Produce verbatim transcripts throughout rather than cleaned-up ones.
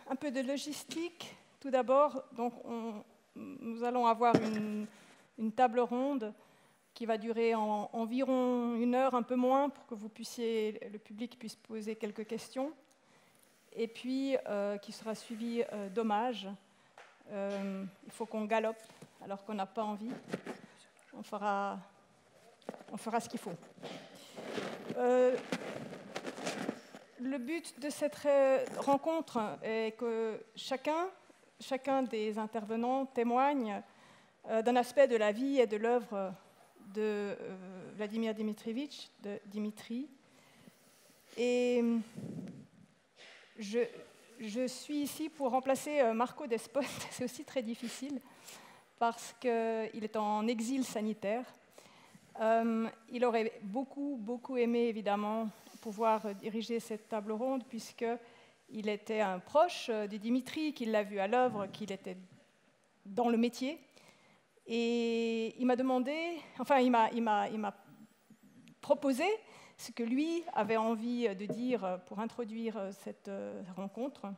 un peu de logistique. Tout d'abord, donc, on, nous allons avoir une, une table ronde qui va durer en, environ une heure, un peu moins, pour que vous puissiez, le public puisse poser quelques questions. Et puis, euh, qui sera suivi euh, d'hommages. Euh, il faut qu'on galope, alors qu'on n'a pas envie. On fera, on fera ce qu'il faut. Euh, le but de cette rencontre est que chacun, chacun des intervenants témoigne euh, d'un aspect de la vie et de l'œuvre de euh, Vladimir Dmitrievitch, de Dimitri. Et je, je suis ici pour remplacer euh, Marco Despot. C'est aussi très difficile parce qu'il est en exil sanitaire. Euh, il aurait beaucoup, beaucoup aimé, évidemment, pouvoir diriger cette table ronde, puisqu'il était un proche de Dimitri, qu'il l'a vu à l'œuvre, qu'il était dans le métier. Et il m'a demandé, enfin, il m'a, il m'a, il m'a proposé ce que lui avait envie de dire pour introduire cette rencontre.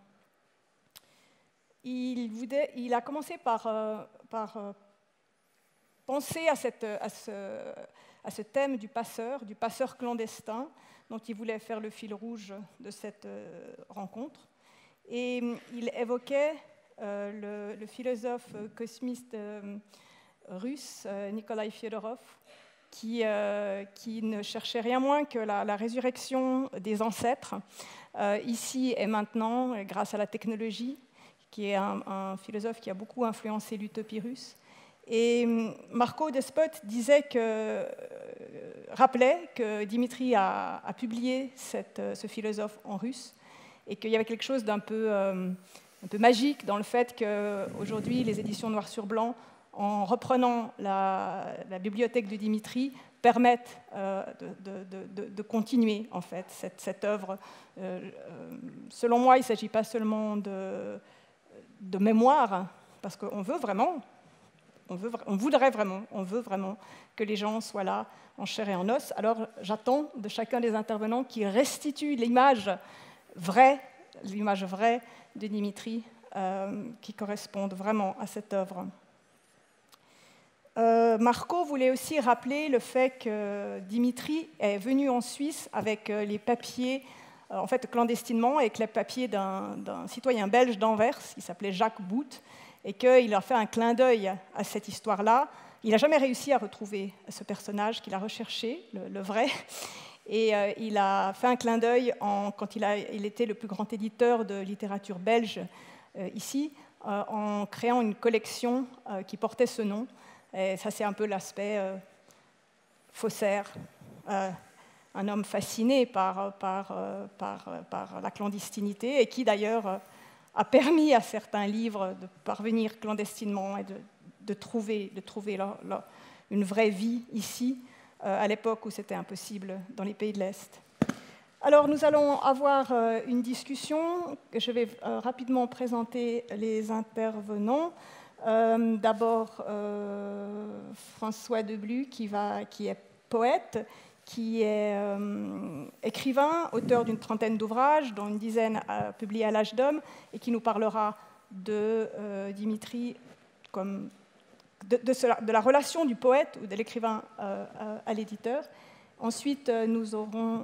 Il, voulait, il a commencé par, par penser à, cette, à, ce, à ce thème du passeur, du passeur clandestin, dont il voulait faire le fil rouge de cette euh, rencontre. Et il évoquait euh, le, le philosophe cosmiste euh, russe, euh, Nikolai Fyodorov, qui, euh, qui ne cherchait rien moins que la, la résurrection des ancêtres, euh, ici et maintenant, grâce à la technologie, qui est un, un philosophe qui a beaucoup influencé l'utopie russe. Et Marco Despot disait que, euh, rappelait que Dimitri a, a publié cette, ce philosophe en russe et qu'il y avait quelque chose d'un peu, euh, un peu magique dans le fait qu'aujourd'hui, les éditions noir sur blanc, en reprenant la, la bibliothèque de Dimitri, permettent euh, de, de, de, de continuer en fait, cette, cette œuvre. Euh, selon moi, il ne s'agit pas seulement de, de mémoire, parce qu'on veut vraiment... On, veut, on voudrait vraiment, on veut vraiment que les gens soient là en chair et en os. Alors j'attends de chacun des intervenants qui restitue l'image vraie, l'image vraie de Dimitri, euh, qui corresponde vraiment à cette œuvre. Euh, Marco voulait aussi rappeler le fait que Dimitri est venu en Suisse avec les papiers, euh, en fait clandestinement, avec les papiers d'un, d'un citoyen belge d'Anvers, qui s'appelait Jacques Bout, et qu'il a fait un clin d'œil à cette histoire-là. Il n'a jamais réussi à retrouver ce personnage qu'il a recherché, le, le vrai, et euh, il a fait un clin d'œil en, quand il, a, il était le plus grand éditeur de littérature belge euh, ici, euh, en créant une collection euh, qui portait ce nom. Et ça, c'est un peu l'aspect euh, faussaire, euh, un homme fasciné par, par, euh, par, par la clandestinité, et qui d'ailleurs... Euh, a permis à certains livres de parvenir clandestinement et de, de trouver, de trouver leur, leur, une vraie vie ici, euh, à l'époque où c'était impossible dans les pays de l'Est. Alors, nous allons avoir euh, une discussion. Je vais euh, rapidement présenter les intervenants. Euh, d'abord, euh, François Deblu, qui, va, qui est poète, qui est euh, écrivain, auteur d'une trentaine d'ouvrages, dont une dizaine euh, publiés à l'âge d'homme, et qui nous parlera de euh, Dimitri, comme de, de, cela, de la relation du poète ou de l'écrivain euh, à, à l'éditeur. Ensuite, nous aurons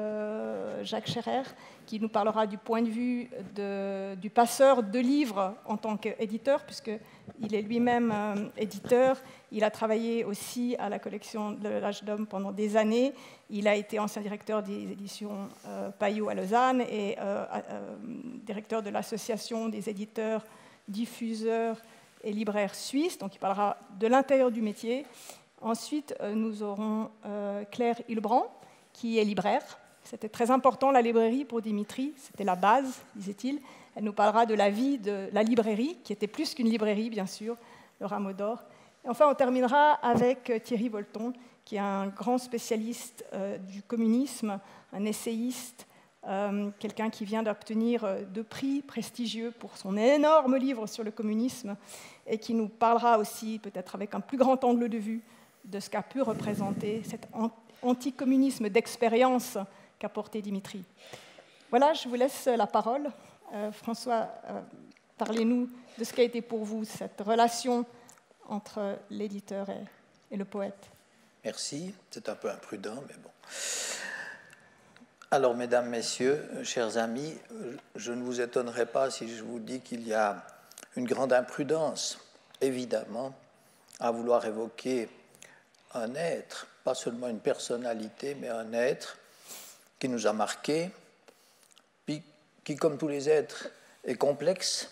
euh, Jacques Scherer, qui nous parlera du point de vue de, du passeur de livres en tant qu'éditeur, puisqu'il est lui-même euh, éditeur. Il a travaillé aussi à la collection de l'âge d'homme pendant des années. Il a été ancien directeur des éditions euh, Payot à Lausanne et euh, euh, directeur de l'association des éditeurs, diffuseurs et libraires suisses. Donc il parlera de l'intérieur du métier. Ensuite, nous aurons euh, Claire Hilbrand, qui est libraire. C'était très important, la librairie, pour Dimitri. C'était la base, disait-il. Elle nous parlera de la vie de la librairie, qui était plus qu'une librairie, bien sûr, le Rameau d'Or. Et enfin, on terminera avec Thierry Volton, qui est un grand spécialiste euh, du communisme, un essayiste, euh, quelqu'un qui vient d'obtenir deux prix prestigieux pour son énorme livre sur le communisme, et qui nous parlera aussi, peut-être avec un plus grand angle de vue, de ce qu'a pu représenter cet anticommunisme d'expérience qu'a porté Dimitri. Voilà, je vous laisse la parole Euh, François, euh, parlez-nous de ce qu'a été pour vous cette relation entre l'éditeur et, et le poète. Merci, c'est un peu imprudent, mais bon. Alors, mesdames, messieurs, chers amis, je ne vous étonnerai pas si je vous dis qu'il y a une grande imprudence, évidemment, à vouloir évoquer un être, pas seulement une personnalité, mais un être qui nous a marqués, puis qui, comme tous les êtres, est complexe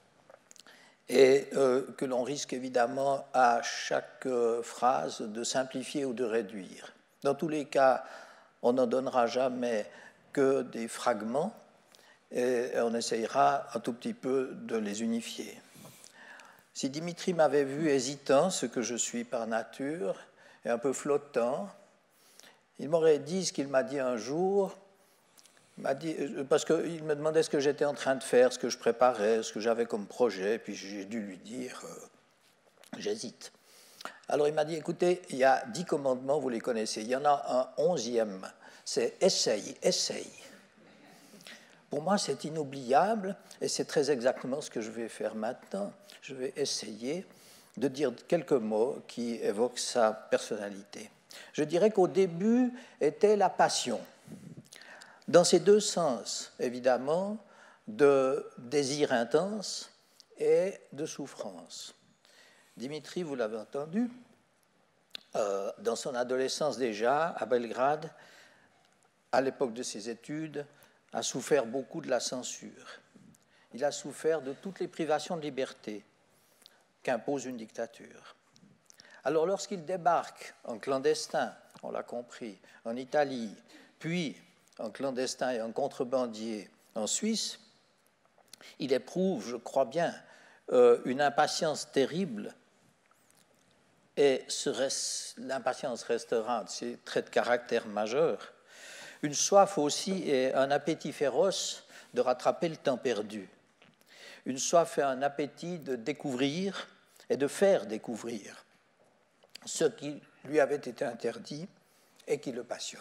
et euh, que l'on risque évidemment à chaque euh, phrase de simplifier ou de réduire. Dans tous les cas, on n'en donnera jamais que des fragments et on essayera un tout petit peu de les unifier. Si Dimitri m'avait vu hésitant, ce que je suis par nature, et un peu flottant, il m'aurait dit ce qu'il m'a dit un jour, m'a dit, parce qu'il me demandait ce que j'étais en train de faire, ce que je préparais, ce que j'avais comme projet, puis j'ai dû lui dire euh, j'hésite. Alors il m'a dit, écoutez, il y a dix commandements, vous les connaissez, il y en a un onzième, c'est essaye, essaye. Pour moi, c'est inoubliable, et c'est très exactement ce que je vais faire maintenant. Je vais essayer de dire quelques mots qui évoquent sa personnalité. Je dirais qu'au début était la passion, dans ces deux sens, évidemment, de désir intense et de souffrance. Dimitri, vous l'avez entendu, euh, dans son adolescence déjà, à Belgrade, à l'époque de ses études, a souffert beaucoup de la censure. Il a souffert de toutes les privations de liberté qu'impose une dictature. Alors lorsqu'il débarque en clandestin, on l'a compris, en Italie, puis en clandestin et en contrebandier en Suisse, il éprouve, je crois bien, euh, une impatience terrible, et l'impatience restera un de ses traits de caractère majeurs, une soif aussi et un appétit féroce de rattraper le temps perdu, une soif et un appétit de découvrir et de faire découvrir ce qui lui avait été interdit et qui le passionne.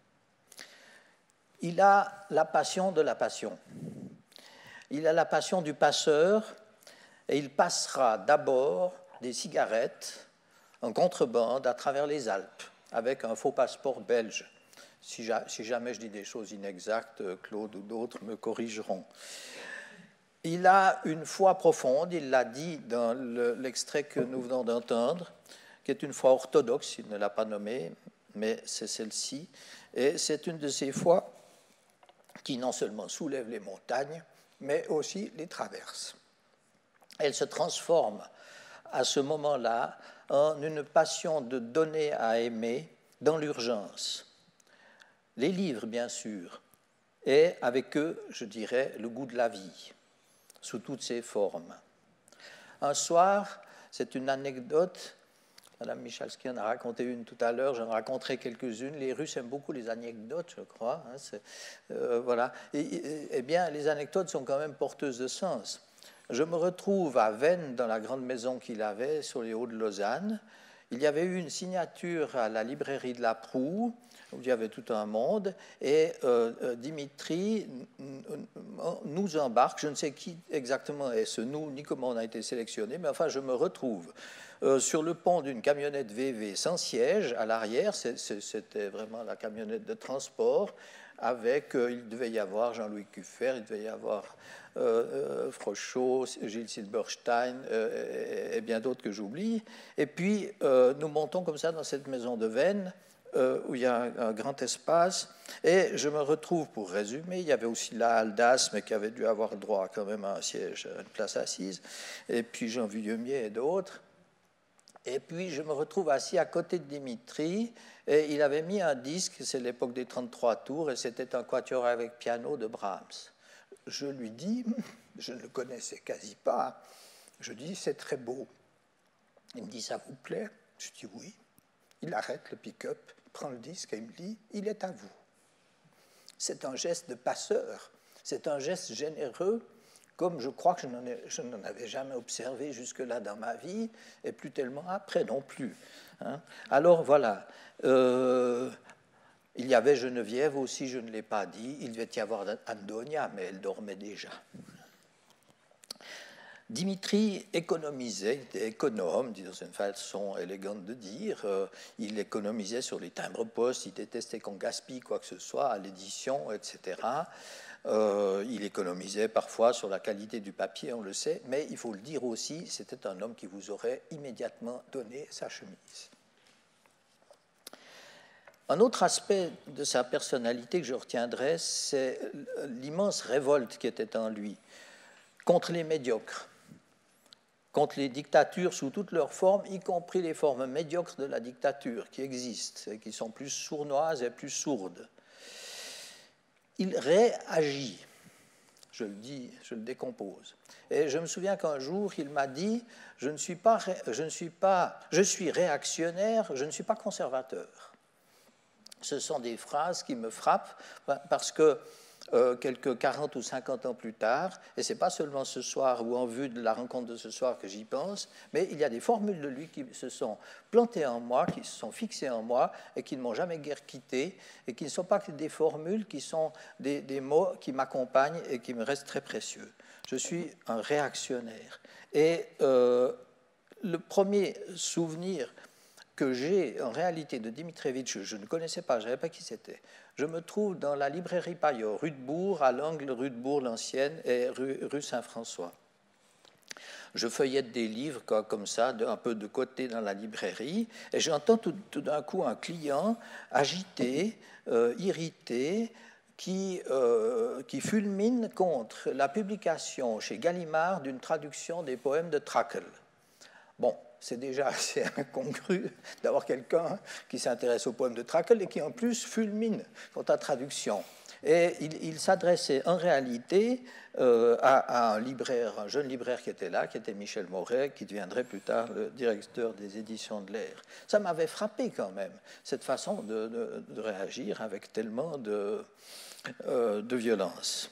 Il a la passion de la passion. Il a la passion du passeur et il passera d'abord des cigarettes en contrebande à travers les Alpes avec un faux passeport belge. Si jamais je dis des choses inexactes, Claude ou d'autres me corrigeront. Il a une foi profonde, il l'a dit dans l'extrait que nous venons d'entendre, qui est une foi orthodoxe, il ne l'a pas nommée, mais c'est celle-ci. Et c'est une de ces foi qui non seulement soulève les montagnes, mais aussi les traverse. Elle se transforme à ce moment-là en une passion de donner à aimer dans l'urgence. Les livres, bien sûr, et avec eux, je dirais, le goût de la vie, sous toutes ses formes. Un soir, c'est une anecdote, Madame Michalski en a raconté une tout à l'heure, j'en raconterai quelques-unes. Les Russes aiment beaucoup les anecdotes, je crois. Hein, euh, voilà. Et, et, eh bien, les anecdotes sont quand même porteuses de sens. Je me retrouve à Veynes, dans la grande maison qu'il avait, sur les hauts de Lausanne. Il y avait eu une signature à la librairie de la Proue, où il y avait tout un monde, et euh, Dimitri nous embarque, je ne sais qui exactement est ce nous, ni comment on a été sélectionné, mais enfin je me retrouve euh, sur le pont d'une camionnette V V sans siège à l'arrière, c'était vraiment la camionnette de transport, avec, euh, il devait y avoir Jean-Louis Cuffer, il devait y avoir euh, euh, Frochot, Gilles Silberstein euh, et, et bien d'autres que j'oublie, et puis euh, nous montons comme ça dans cette maison de Veynes, Euh, où il y a un, un grand espace, et je me retrouve, pour résumer, il y avait aussi la halle d'As, mais qui avait dû avoir droit quand même à un siège, à une place assise, et puis Jean Villemier et d'autres, et puis je me retrouve assis à côté de Dimitri, et il avait mis un disque, c'est l'époque des trente-trois tours, et c'était un quatuor avec piano de Brahms. Je lui dis, je ne le connaissais quasi pas, je dis, c'est très beau. Il me dit, ça vous plaît? Je dis oui. Il arrête le pick-up, prend le disque et il me dit « il est à vous ». C'est un geste de passeur, c'est un geste généreux, comme je crois que je n'en avais jamais observé jusque-là dans ma vie, et plus tellement après non plus. Hein. Alors voilà, euh, Il y avait Geneviève aussi, je ne l'ai pas dit. Il devait y avoir Andonia, mais elle dormait déjà. Dimitri économisait, il était économe, dans une façon élégante de dire. Euh, il économisait sur les timbres-poste, il détestait qu'on gaspille quoi que ce soit à l'édition, et cetera. Euh, il économisait parfois sur la qualité du papier, on le sait, mais il faut le dire aussi, c'était un homme qui vous aurait immédiatement donné sa chemise. Un autre aspect de sa personnalité que je retiendrai, c'est l'immense révolte qui était en lui contre les médiocres, contre les dictatures sous toutes leurs formes, y compris les formes médiocres de la dictature qui existent et qui sont plus sournoises et plus sourdes. Il réagit, je le dis, je le décompose. Et je me souviens qu'un jour, il m'a dit, je ne suis pas, je ne suis pas, je suis réactionnaire, je ne suis pas conservateur. Ce sont des phrases qui me frappent parce que euh, quelques quarante ou cinquante ans plus tard, et ce n'est pas seulement ce soir ou en vue de la rencontre de ce soir que j'y pense, mais il y a des formules de lui qui se sont plantées en moi, qui se sont fixées en moi et qui ne m'ont jamais guère quitté et qui ne sont pas que des formules, qui sont des, des mots qui m'accompagnent et qui me restent très précieux. Je suis un réactionnaire. Et euh, le premier souvenir que j'ai en réalité de Dimitrievitch, je ne connaissais pas, je ne savais pas qui c'était. Je me trouve dans la librairie Payot, rue de Bourg, à l'angle rue de Bourg l'ancienne et rue, rue Saint-François. Je feuillette des livres comme ça, un peu de côté dans la librairie, et j'entends tout, tout d'un coup un client agité, euh, irrité, qui, euh, qui fulmine contre la publication chez Gallimard d'une traduction des poèmes de Trakl. Bon, c'est déjà assez incongru d'avoir quelqu'un qui s'intéresse aux poèmes de Trakl et qui en plus fulmine contre la traduction. Et il, il s'adressait en réalité euh, à, à un libraire, un jeune libraire qui était là, qui était Michel Moret, qui deviendrait plus tard le directeur des éditions de l'Air. Ça m'avait frappé quand même, cette façon de, de, de réagir avec tellement de, euh, de violence.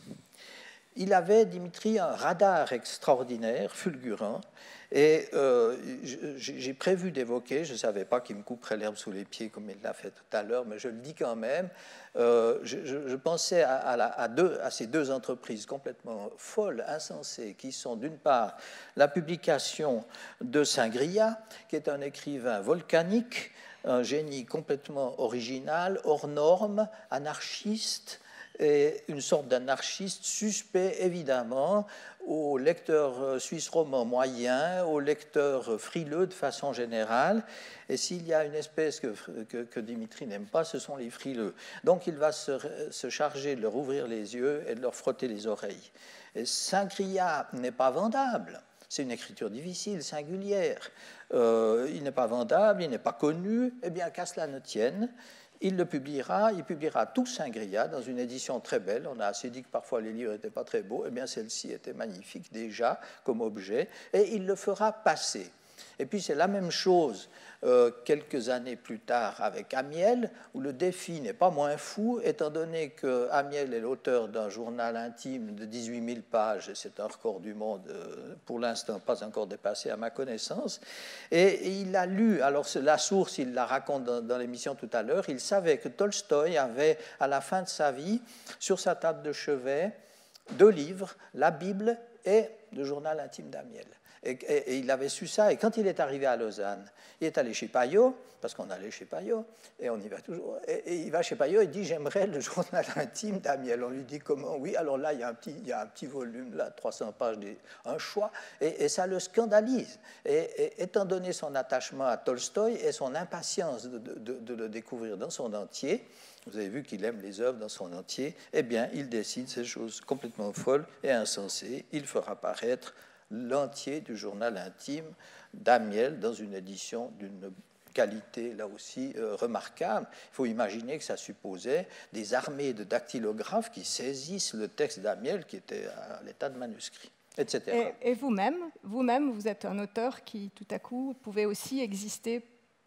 Il avait, Dimitri, un radar extraordinaire, fulgurant, et euh, j'ai prévu d'évoquer, je ne savais pas qu'il me couperait l'herbe sous les pieds comme il l'a fait tout à l'heure, mais je le dis quand même, euh, je, je pensais à, à, la, à, deux, à ces deux entreprises complètement folles, insensées, qui sont d'une part la publication de Saint-Grillat, qui est un écrivain volcanique, un génie complètement original, hors norme, anarchiste, et une sorte d'anarchiste suspect, évidemment, aux lecteurs suisse roman moyens, aux lecteurs frileux de façon générale. Et s'il y a une espèce que, que, que Dimitri n'aime pas, ce sont les frileux. Donc il va se, se charger de leur ouvrir les yeux et de leur frotter les oreilles. Et Saint-Grillat n'est pas vendable. C'est une écriture difficile, singulière. Euh, il n'est pas vendable, il n'est pas connu. Eh bien, qu'à cela ne tienne, il le publiera, il publiera tout Saint-Grillat dans une édition très belle. On a assez dit que parfois les livres n'étaient pas très beaux. Eh bien, celle-ci était magnifique déjà comme objet, et il le fera passer. Et puis c'est la même chose euh, quelques années plus tard avec Amiel, où le défi n'est pas moins fou, étant donné que Amiel est l'auteur d'un journal intime de dix-huit mille pages, et c'est un record du monde, euh, pour l'instant pas encore dépassé à ma connaissance, et, et il a lu, alors la source, il la raconte dans, dans l'émission tout à l'heure, il savait que Tolstoï avait, à la fin de sa vie, sur sa table de chevet, deux livres, la Bible et le journal intime d'Amiel. Et, et, et il avait su ça, et quand il est arrivé à Lausanne, il est allé chez Payot, parce qu'on allait chez Payot, et on y va toujours, et, et il va chez Payot et dit « J'aimerais le journal intime d'Amiel ». On lui dit « Comment ?» Oui, alors là, il y a un petit, il y a un petit volume, là, trois cents pages, des, un choix, et, et ça le scandalise. Et, et étant donné son attachement à Tolstoï et son impatience de, de, de le découvrir dans son entier, vous avez vu qu'il aime les œuvres dans son entier, eh bien, il décide ces choses complètement folles et insensées. Il fera paraître l'entier du journal intime d'Amiel dans une édition d'une qualité, là aussi, euh, remarquable. Il faut imaginer que ça supposait des armées de dactylographes qui saisissent le texte d'Amiel qui était à l'état de manuscrit, et cetera. Et, et vous-même, vous-même, vous êtes un auteur qui, tout à coup, pouvait aussi exister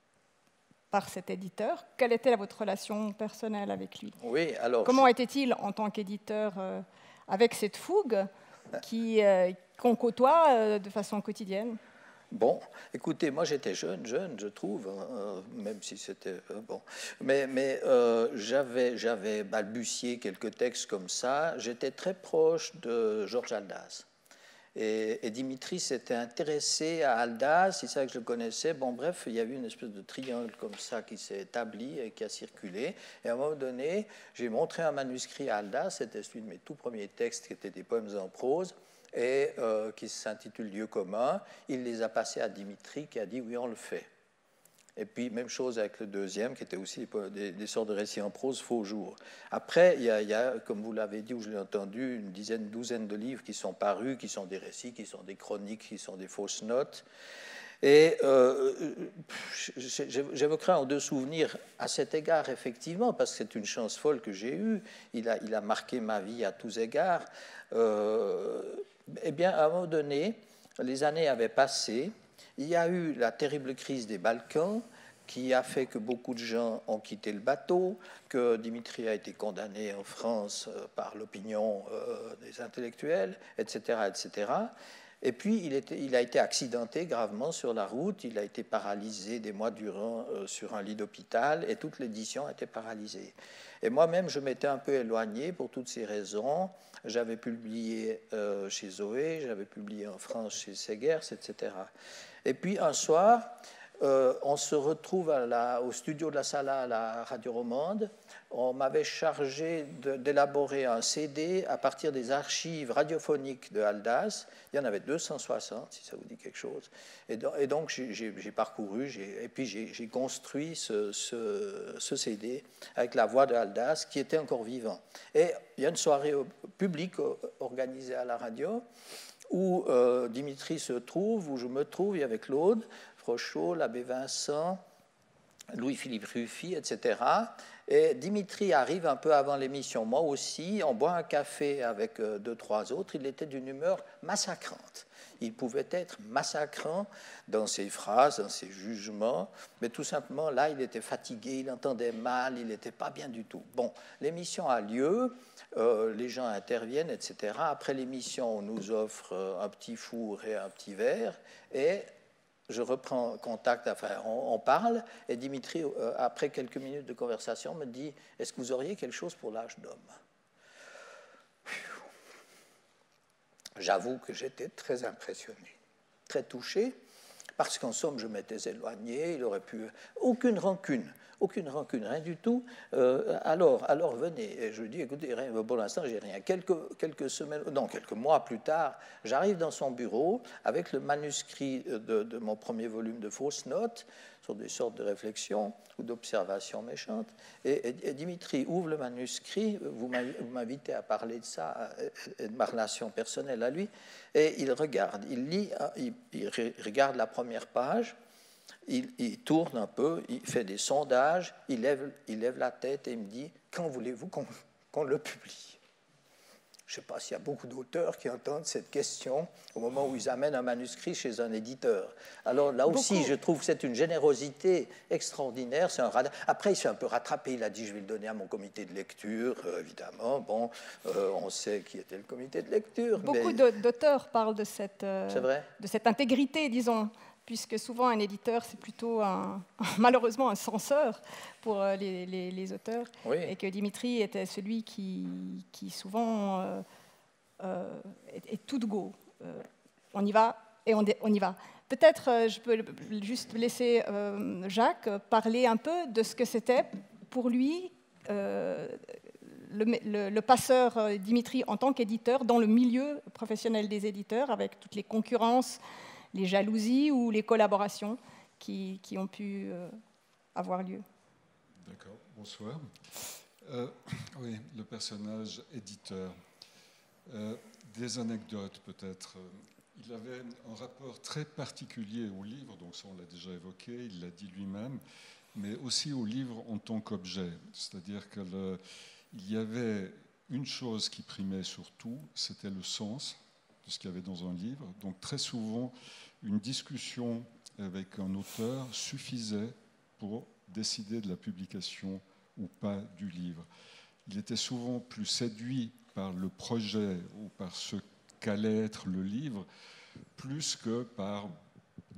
par cet éditeur. Quelle était votre relation personnelle avec lui? Oui, alors... Comment je... était-il en tant qu'éditeur euh, avec cette fougue qui, euh, qu'on côtoie euh, de façon quotidienne? Bon, écoutez, moi j'étais jeune, jeune, je trouve, hein, même si c'était euh, bon. Mais, mais euh, j'avais, j'avais balbutié quelques textes comme ça. J'étais très proche de Georges Haldas. Et, et Dimitri s'était intéressé à Haldas, c'est ça que je le connaissais. Bon, bref, il y a eu une espèce de triangle comme ça qui s'est établi et qui a circulé. Et à un moment donné, j'ai montré un manuscrit à Haldas, c'était celui de mes tout premiers textes qui étaient des poèmes en prose, et euh, qui s'intitule Lieu commun. Il les a passés à Dimitri qui a dit oui, on le fait. Et puis, même chose avec le deuxième, qui était aussi des, des sortes de récits en prose, Faux jours. Après, il y a, il y a comme vous l'avez dit, ou je l'ai entendu, une dizaine, une douzaine de livres qui sont parus, qui sont des récits, qui sont des chroniques, qui sont des fausses notes. Et euh, j'évoquerai en deux souvenirs à cet égard, effectivement, parce que c'est une chance folle que j'ai eue. Il a, il a marqué ma vie à tous égards. Euh, eh bien, à un moment donné, les années avaient passé. Il y a eu la terrible crise des Balkans qui a fait que beaucoup de gens ont quitté le bateau, que Dimitri a été condamné en France par l'opinion des intellectuels, et cetera, et cetera. Et puis, il, était, il a été accidenté gravement sur la route, il a été paralysé des mois durant euh, sur un lit d'hôpital, et toute l'édition a été paralysée. Et moi-même, je m'étais un peu éloigné pour toutes ces raisons. J'avais publié euh, chez Zoé, j'avais publié en France chez Segers, et cetera. Et puis, un soir, euh, on se retrouve à la, au studio de la Sala à la Radio Romande. On m'avait chargé d'élaborer un C D à partir des archives radiophoniques de Haldas. Il y en avait deux cent soixante, si ça vous dit quelque chose. Et donc, et donc j'ai parcouru, et puis j'ai construit ce, ce, ce C D avec la voix de Haldas, qui était encore vivant. Et il y a une soirée publique organisée à la radio, où euh, Dimitri se trouve, où je me trouve, avec Claude Frochot, l'abbé Vincent, Louis-Philippe Ruffy, et cetera. Et Dimitri arrive un peu avant l'émission, moi aussi, on boit un café avec euh, deux, trois autres, il était d'une humeur massacrante. Il pouvait être massacrant dans ses phrases, dans ses jugements, mais tout simplement, là, il était fatigué, il entendait mal, il n'était pas bien du tout. Bon, l'émission a lieu, euh, les gens interviennent, et cetera. Après l'émission, on nous offre euh, un petit four et un petit verre, et je reprends contact, enfin, on, on parle, et Dimitri, euh, après quelques minutes de conversation, me dit « Est-ce que vous auriez quelque chose pour l'âge d'homme » J'avoue que j'étais très impressionné, très touché, parce qu'en somme, je m'étais éloigné, il aurait pu... Aucune rancune, aucune rancune, rien du tout. Euh, alors, alors, venez. Et je lui dis, écoutez, rien, pour l'instant, j'ai rien. Quelques, quelques semaines, non, quelques mois plus tard, j'arrive dans son bureau avec le manuscrit de, de mon premier volume de fausses notes sur des sortes de réflexions ou d'observations méchantes. Et, et, et Dimitri ouvre le manuscrit, vous m'invitez à parler de ça, de ma relation personnelle à lui, et il regarde, il lit, il, il regarde la première page, il, il tourne un peu, il fait des sondages, il lève, il lève la tête et il me dit « Quand voulez-vous qu'on qu'on le publie ?» Je ne sais pas s'il y a beaucoup d'auteurs qui entendent cette question au moment où ils amènent un manuscrit chez un éditeur. Alors là aussi, beaucoup. Je trouve que c'est une générosité extraordinaire. Un rad... Après, il s'est un peu rattrapé. Il a dit, je vais le donner à mon comité de lecture, euh, évidemment. Bon, euh, on sait qui était le comité de lecture. Beaucoup mais... d'auteurs parlent de cette, euh, c'est vrai de cette intégrité, disons, puisque souvent un éditeur, c'est plutôt un, malheureusement un censeur pour les, les, les auteurs, oui. Et que Dimitri était celui qui, qui souvent euh, euh, est, est tout de go. Euh, on y va et on, on y va. Peut-être euh, je peux juste laisser euh, Jacques parler un peu de ce que c'était pour lui euh, le, le, le passeur euh, Dimitri en tant qu'éditeur dans le milieu professionnel des éditeurs, avec toutes les concurrences, les jalousies ou les collaborations qui, qui ont pu euh, avoir lieu. D'accord, bonsoir. Euh, oui, le personnage éditeur. Euh, des anecdotes peut-être. Il avait un rapport très particulier au livre, donc ça on l'a déjà évoqué, il l'a dit lui-même, mais aussi au livre en tant qu'objet. C'est-à-dire qu'il y avait une chose qui primait sur tout, c'était le sens de ce qu'il y avait dans un livre. Donc très souvent, une discussion avec un auteur suffisait pour décider de la publication ou pas du livre. Il était souvent plus séduit par le projet ou par ce qu'allait être le livre, plus que par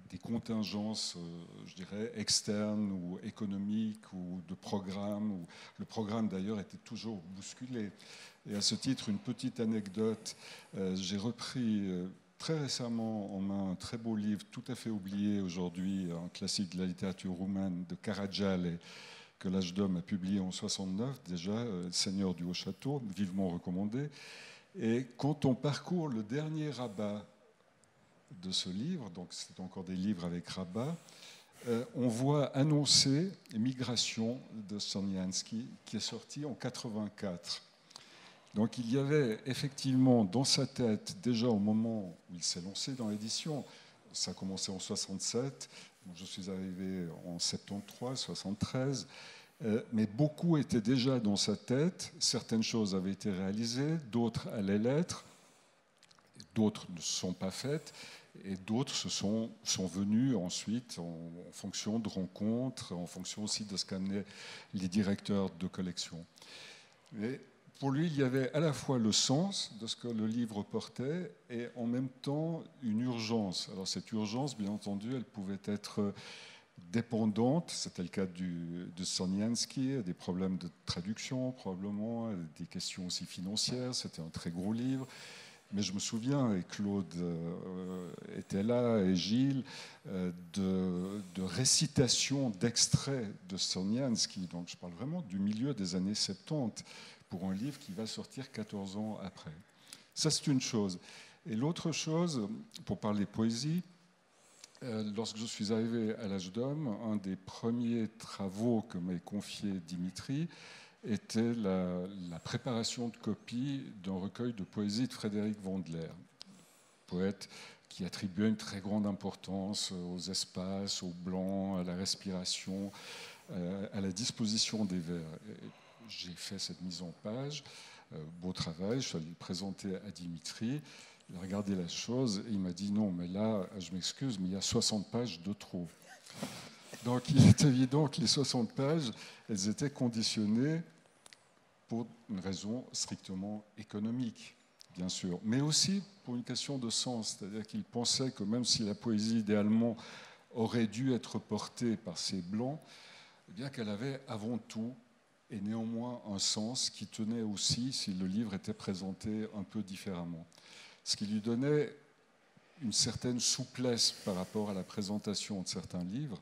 des contingences, euh, je dirais, externes ou économiques ou de programmes. Où le programme, d'ailleurs, était toujours bousculé. Et à ce titre, une petite anecdote, euh, j'ai repris euh, très récemment en main un très beau livre, tout à fait oublié aujourd'hui, un classique de la littérature roumaine de Caragiale, que l'Âge d'Homme a publié en soixante-neuf, déjà, euh, Seigneur du Haut-Château, vivement recommandé. Et quand on parcourt le dernier rabat de ce livre, donc c'est encore des livres avec rabat, euh, on voit annoncer Migration de Soniański, qui est sorti en quatre-vingt-quatre. Donc il y avait effectivement dans sa tête, déjà au moment où il s'est lancé dans l'édition, ça a commencé en soixante-sept, je suis arrivé en soixante-treize, soixante-treize, euh, mais beaucoup étaient déjà dans sa tête, certaines choses avaient été réalisées, d'autres allaient l'être, d'autres ne se sont pas faites, et d'autres se sont, sont venus ensuite en, en fonction de rencontres, en fonction aussi de ce qu'amenaient les directeurs de collection. Et pour lui, il y avait à la fois le sens de ce que le livre portait et en même temps une urgence. Alors cette urgence, bien entendu, elle pouvait être dépendante, c'était le cas du, de Soniański, des problèmes de traduction probablement, des questions aussi financières, c'était un très gros livre. Mais je me souviens, et Claude euh, était là, et Gilles, euh, de, de récitations d'extraits de Soniański. Donc je parle vraiment du milieu des années soixante-dix, pour un livre qui va sortir quatorze ans après. Ça, c'est une chose. Et l'autre chose, pour parler poésie, euh, lorsque je suis arrivé à l'Âge d'Homme, un des premiers travaux que m'a confié Dimitri était la, la préparation de copies d'un recueil de poésie de Frédéric Wendler, poète qui attribuait une très grande importance aux espaces, au blanc, à la respiration, euh, à la disposition des vers. Et j'ai fait cette mise en page, euh, beau travail, je suis allé le présenter à Dimitri, il a regardé la chose et il m'a dit non, mais là, je m'excuse, mais il y a soixante pages de trop. Donc il est évident que les soixante pages, elles étaient conditionnées pour une raison strictement économique, bien sûr, mais aussi pour une question de sens, c'est-à-dire qu'il pensait que même si la poésie idéalement aurait dû être portée par ces blancs, eh bien qu'elle avait avant tout et néanmoins un sens qui tenait aussi si le livre était présenté un peu différemment. Ce qui lui donnait une certaine souplesse par rapport à la présentation de certains livres.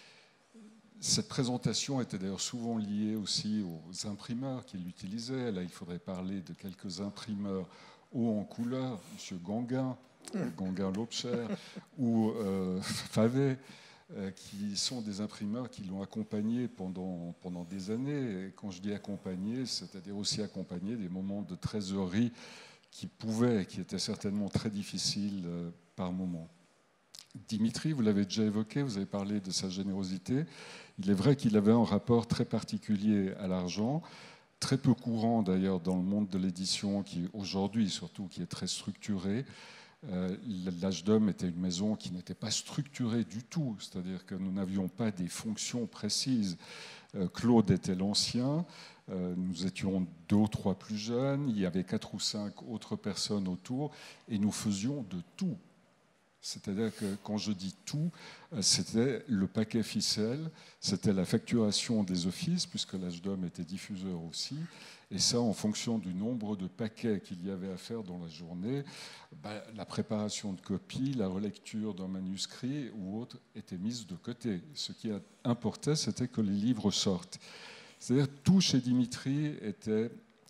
Cette présentation était d'ailleurs souvent liée aussi aux imprimeurs qu'il utilisait. Là, il faudrait parler de quelques imprimeurs hauts en couleur, M. Gangin, Gangin-Lobscher, ou euh, Favet, qui sont des imprimeurs qui l'ont accompagné pendant, pendant des années. Et quand je dis accompagné, c'est-à-dire aussi accompagné des moments de trésorerie qui pouvaient, qui étaient certainement très difficiles par moments. Dimitri, vous l'avez déjà évoqué, vous avez parlé de sa générosité. Il est vrai qu'il avait un rapport très particulier à l'argent, très peu courant d'ailleurs dans le monde de l'édition, qui aujourd'hui surtout, qui est très structuré. Euh, L'Âge d'Homme était une maison qui n'était pas structurée du tout, c'est-à-dire que nous n'avions pas des fonctions précises. Euh, Claude était l'ancien, euh, nous étions deux ou trois plus jeunes, il y avait quatre ou cinq autres personnes autour, et nous faisions de tout. C'est-à-dire que quand je dis tout, c'était le paquet ficelle, c'était la facturation des offices, puisque l'Âge d'Homme était diffuseur aussi, et ça, en fonction du nombre de paquets qu'il y avait à faire dans la journée, ben, la préparation de copies, la relecture d'un manuscrit ou autre était mise de côté. Ce qui importait, c'était que les livres sortent. C'est-à-dire que tout chez Dimitri était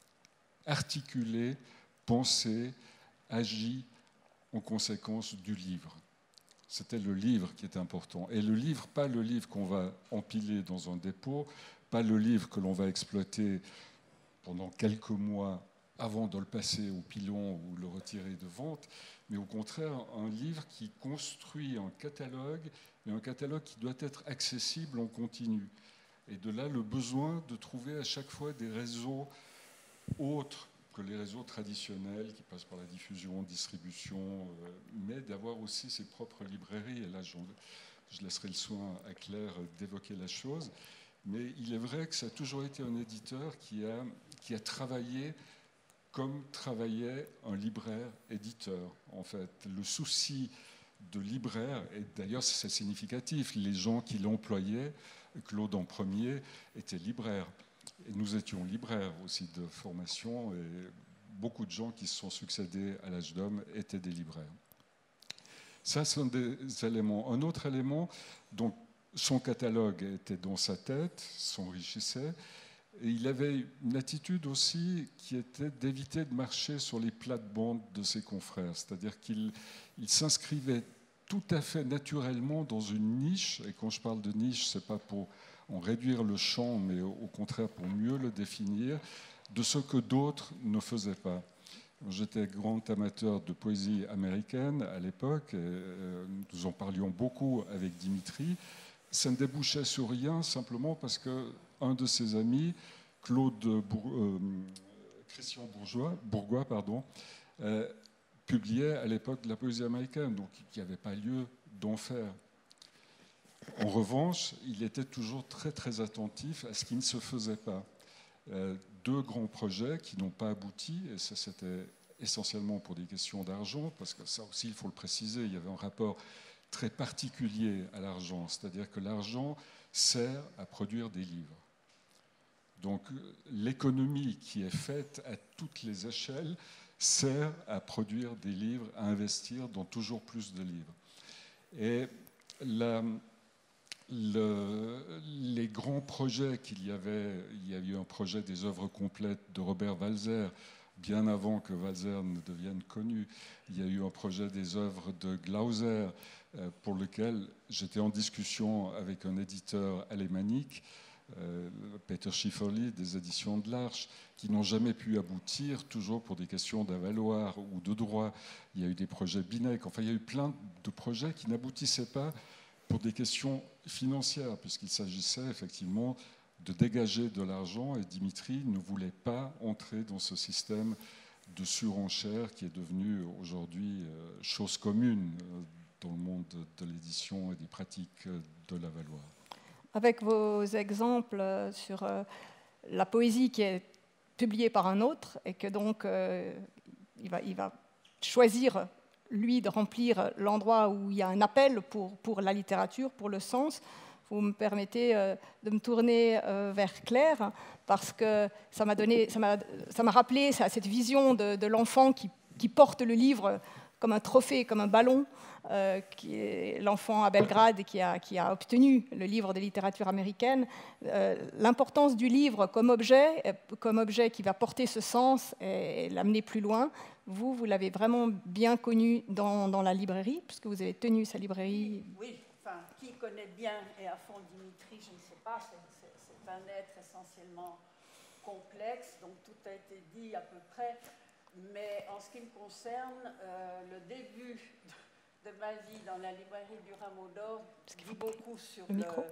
articulé, pensé, agi en conséquence du livre. C'était le livre qui était important. Et le livre, pas le livre qu'on va empiler dans un dépôt, pas le livre que l'on va exploiter pendant quelques mois avant de le passer au pilon ou le retirer de vente, mais au contraire un livre qui construit un catalogue, mais un catalogue qui doit être accessible en continu. Et de là le besoin de trouver à chaque fois des réseaux autres que les réseaux traditionnels qui passent par la diffusion, distribution, euh, mais d'avoir aussi ses propres librairies. Et là, je, je laisserai le soin à Claire d'évoquer la chose. Mais il est vrai que ça a toujours été un éditeur qui a, qui a travaillé comme travaillait un libraire-éditeur. En fait, le souci de libraire, et d'ailleurs c'est significatif, les gens qui l'employaient, Claude en premier, était libraire. Et nous étions libraires aussi de formation, et beaucoup de gens qui se sont succédés à l'âge d'homme étaient des libraires. Ça, ce sont des éléments. Un autre élément, donc, son catalogue était dans sa tête, s'enrichissait, et il avait une attitude aussi qui était d'éviter de marcher sur les plates-bandes de ses confrères, c'est-à-dire qu'il il s'inscrivait tout à fait naturellement dans une niche, et quand je parle de niche, ce n'est pas pour en réduire le champ, mais au contraire pour mieux le définir, de ce que d'autres ne faisaient pas. J'étais grand amateur de poésie américaine à l'époque, nous en parlions beaucoup avec Dimitri. Ça ne débouchait sur rien, simplement parce qu'un de ses amis, Claude Bour euh, Christian Bourgeois, Bourgois, pardon, euh, publiait à l'époque de la poésie américaine, donc il n'y avait pas lieu d'en faire. En revanche, il était toujours très très attentif à ce qui ne se faisait pas. Euh, deux grands projets qui n'ont pas abouti, et ça c'était essentiellement pour des questions d'argent, parce que ça aussi il faut le préciser, il y avait un rapport très particulier à l'argent, c'est-à-dire que l'argent sert à produire des livres. Donc l'économie qui est faite à toutes les échelles sert à produire des livres, à investir dans toujours plus de livres. Et la, le, les grands projets qu'il y avait, il y a eu un projet des œuvres complètes de Robert Walser, bien avant que Walser ne devienne connu. Il y a eu un projet des œuvres de Glauser, pour lequel j'étais en discussion avec un éditeur alémanique, euh, Peter Schifferli, des éditions de l'Arche, qui n'ont jamais pu aboutir, toujours pour des questions d'avaloir ou de droit. Il y a eu des projets Binec, enfin il y a eu plein de projets qui n'aboutissaient pas pour des questions financières, puisqu'il s'agissait effectivement de dégager de l'argent, et Dimitri ne voulait pas entrer dans ce système de surenchère qui est devenu aujourd'hui euh, chose commune euh, dans le monde de l'édition et des pratiques de l'avaloir. Avec vos exemples sur euh, la poésie qui est publiée par un autre, et que donc euh, il, va, il va choisir, lui, de remplir l'endroit où il y a un appel pour, pour la littérature, pour le sens, vous me permettez euh, de me tourner euh, vers Claire, parce que ça m'a donné, ça m'a, ça m'a rappelé ça, cette vision de, de l'enfant qui, qui porte le livre comme un trophée, comme un ballon, euh, qui est l'enfant à Belgrade qui a, qui a obtenu le livre de littérature américaine. Euh, l'importance du livre comme objet, comme objet qui va porter ce sens et, et l'amener plus loin, vous, vous l'avez vraiment bien connu dans, dans la librairie, puisque vous avez tenu sa librairie. Oui, oui. Enfin, qui connaît bien et à fond Dimitri, je ne sais pas, c'est, c'est, c'est un être essentiellement complexe, donc tout a été dit à peu près. Mais en ce qui me concerne, euh, le début de, de ma vie dans la librairie du Rameau d'Or dit beaucoup sur le, le, micro.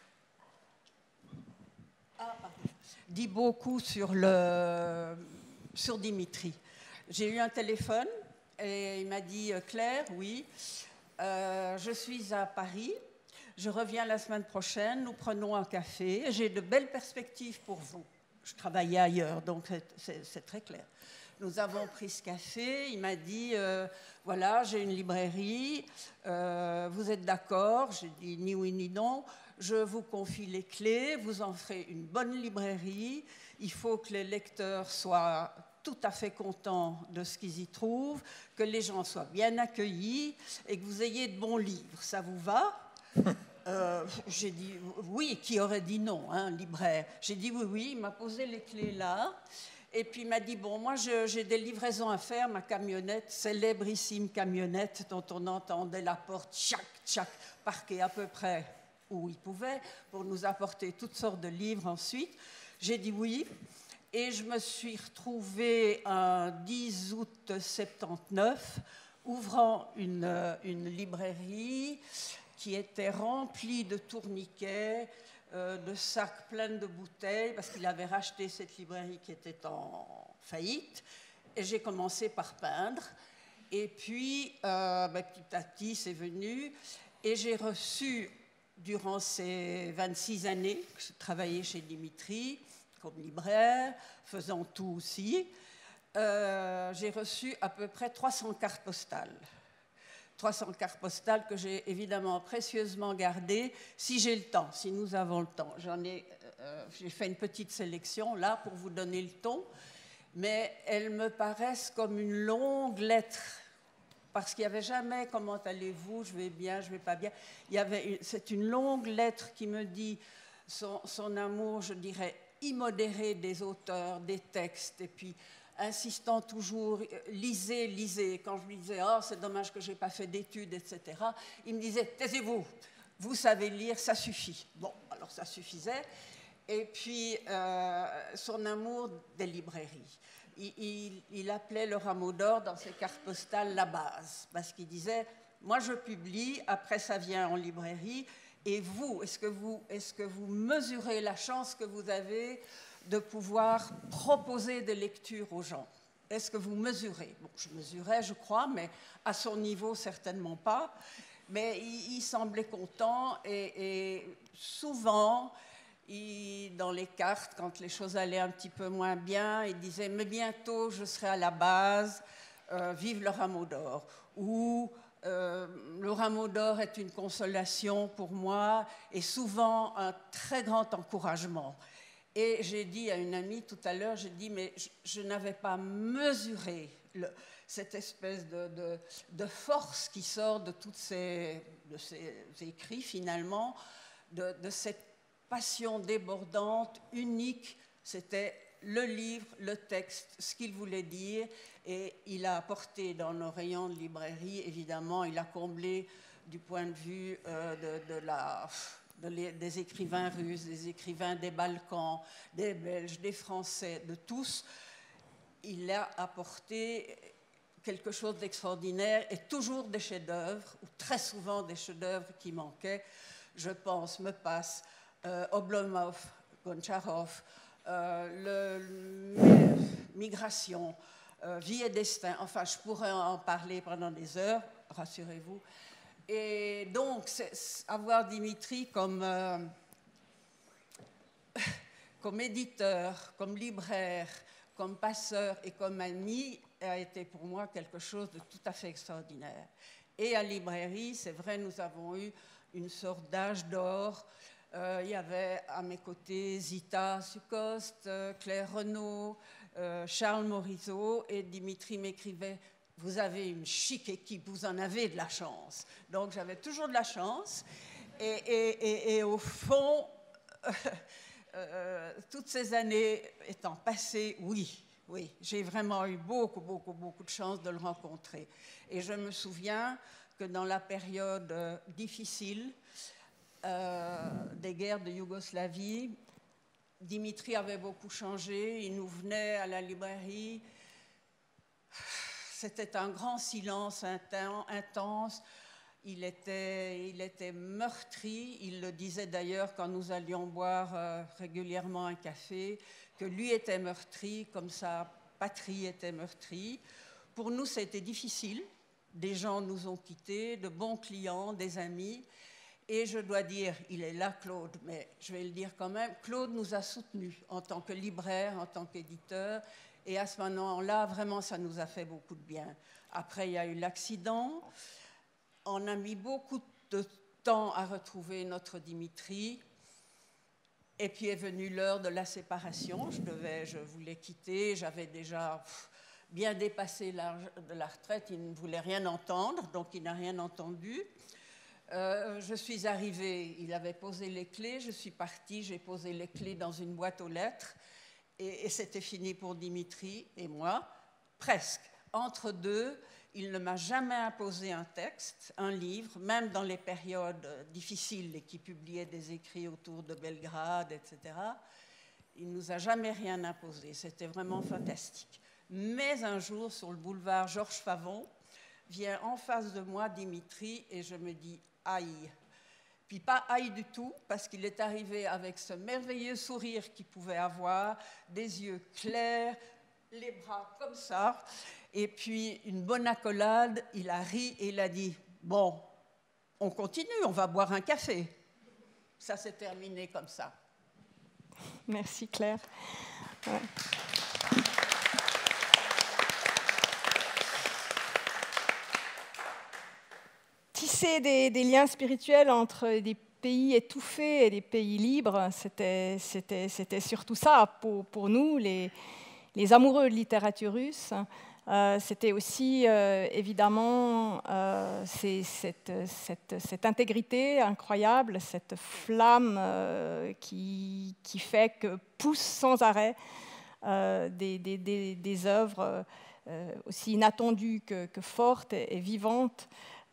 Ah, dit beaucoup sur le sur Dimitri. J'ai eu un téléphone et il m'a dit « Claire, oui, euh, je suis à Paris, je reviens la semaine prochaine, nous prenons un café, j'ai de belles perspectives pour vous. » Je travaillais ailleurs, donc c'est, c'est, c'est très clair. Nous avons pris ce café, il m'a dit euh, « Voilà, j'ai une librairie, euh, vous êtes d'accord ?» J'ai dit « Ni oui ni non, je vous confie les clés, vous en ferez une bonne librairie, il faut que les lecteurs soient tout à fait contents de ce qu'ils y trouvent, que les gens soient bien accueillis et que vous ayez de bons livres. Ça vous va ?» euh, J'ai dit « Oui, qui aurait dit non, hein, libraire ?» J'ai dit « Oui, oui, il m'a posé les clés là. » Et puis il m'a dit, bon, moi je, j'ai des livraisons à faire, ma camionnette, célébrissime camionnette dont on entendait la porte, tchac, tchac, parquée à peu près où il pouvait, pour nous apporter toutes sortes de livres ensuite. J'ai dit oui, et je me suis retrouvée un dix août soixante-dix-neuf, ouvrant une, une librairie qui était remplie de tourniquets, Euh, de sacs pleins de bouteilles, parce qu'il avait racheté cette librairie qui était en faillite. Et j'ai commencé par peindre. Et puis, euh, ben, petit à petit, c'est venu. Et j'ai reçu, durant ces vingt-six années que j'ai travaillé chez Dimitri, comme libraire, faisant tout aussi, euh, j'ai reçu à peu près trois cents cartes postales. trois cents cartes postales que j'ai évidemment précieusement gardées, si j'ai le temps, si nous avons le temps. J'en ai, euh, j'ai fait une petite sélection là pour vous donner le ton, mais elles me paraissent comme une longue lettre, parce qu'il n'y avait jamais « comment allez-vous »,« je vais bien »,« je vais pas bien ». Il y avait, c'est une longue lettre qui me dit son, son amour, je dirais, immodéré des auteurs, des textes, et puis insistant toujours, lisez, lisez. Quand je lui disais, oh, c'est dommage que je n'ai pas fait d'études, et cetera, il me disait, taisez-vous, vous savez lire, ça suffit. Bon, alors ça suffisait. Et puis, euh, son amour des librairies. Il, il, il appelait le rameau d'or dans ses cartes postales la base, parce qu'il disait, moi je publie, après ça vient en librairie, et vous, est-ce que vous, est-ce que vous mesurez la chance que vous avez de pouvoir proposer des lectures aux gens? Est-ce que vous mesurez? Bon, je mesurais, je crois, mais à son niveau, certainement pas. Mais il, il semblait content et, et souvent, il, dans les cartes, quand les choses allaient un petit peu moins bien, il disait « mais bientôt, je serai à la base, euh, vive le rameau d'or » ou Euh, le rameau d'or est une consolation pour moi et souvent un très grand encouragement. Et j'ai dit à une amie tout à l'heure, j'ai dit, mais je, je n'avais pas mesuré le, cette espèce de, de, de force qui sort de tous ces, de ces écrits finalement, de, de cette passion débordante, unique. C'était le livre, le texte, ce qu'il voulait dire. Et il a apporté dans nos rayons de librairie, évidemment, il a comblé du point de vue euh, de, de la, de les, des écrivains russes, des écrivains des Balkans, des Belges, des Français, de tous. Il a apporté quelque chose d'extraordinaire et toujours des chefs-d'œuvre, ou très souvent des chefs-d'œuvre qui manquaient. Je pense, me passe, euh, Oblomov, Goncharov, euh, le, le Migration, Euh, Vie et destin, enfin je pourrais en parler pendant des heures, rassurez-vous. Et donc c'est, avoir Dimitri comme, euh, comme éditeur, comme libraire, comme passeur et comme ami a été pour moi quelque chose de tout à fait extraordinaire. Et à librairie, c'est vrai, nous avons eu une sorte d'âge d'or. Euh, il y avait à mes côtés Zita Sukost, euh, Claire Renaud, Euh, Charles Morisot, et Dimitri m'écrivait « Vous avez une chic équipe, vous en avez de la chance ». Donc j'avais toujours de la chance. Et, et, et, et au fond, euh, euh, toutes ces années étant passées, oui, oui, j'ai vraiment eu beaucoup, beaucoup, beaucoup de chance de le rencontrer. Et je me souviens que dans la période euh, difficile euh, des guerres de Yougoslavie, Dimitri avait beaucoup changé, il nous venait à la librairie, c'était un grand silence intense, il était, il était meurtri, il le disait d'ailleurs quand nous allions boire euh, régulièrement un café, que lui était meurtri comme sa patrie était meurtrie. Pour nous, c'était difficile, des gens nous ont quittés, de bons clients, des amis. Et je dois dire, il est là, Claude, mais je vais le dire quand même, Claude nous a soutenus en tant que libraire, en tant qu'éditeur, et à ce moment-là, vraiment, ça nous a fait beaucoup de bien. Après, il y a eu l'accident, on a mis beaucoup de temps à retrouver notre Dimitri, et puis est venue l'heure de la séparation, je, devais, je voulais quitter, j'avais déjà pff, bien dépassé l'âge de la retraite, il ne voulait rien entendre, donc il n'a rien entendu. Euh, je suis arrivée, il avait posé les clés, je suis partie, j'ai posé les clés dans une boîte aux lettres et, et c'était fini pour Dimitri et moi, presque. Entre deux, il ne m'a jamais imposé un texte, un livre, même dans les périodes difficiles et qui publiait des écrits autour de Belgrade, et cetera. Il ne nous a jamais rien imposé, c'était vraiment fantastique. Mais un jour, sur le boulevard Georges Favon, vient en face de moi Dimitri et je me dis aïe. Puis pas aïe du tout, parce qu'il est arrivé avec ce merveilleux sourire qu'il pouvait avoir, des yeux clairs, les bras comme ça, et puis une bonne accolade, il a ri et il a dit « Bon, on continue, on va boire un café ». Ça s'est terminé comme ça. Merci Claire. Ouais. tisser des, des liens spirituels entre des pays étouffés et des pays libres, c'était, c'était, c'était surtout ça pour, pour nous, les, les amoureux de littérature russe. Euh, c'était aussi, euh, évidemment, euh, c'est, cette, cette, cette intégrité incroyable, cette flamme euh, qui, qui fait que poussent sans arrêt euh, des, des, des, des œuvres euh, aussi inattendues que, que fortes et, et vivantes.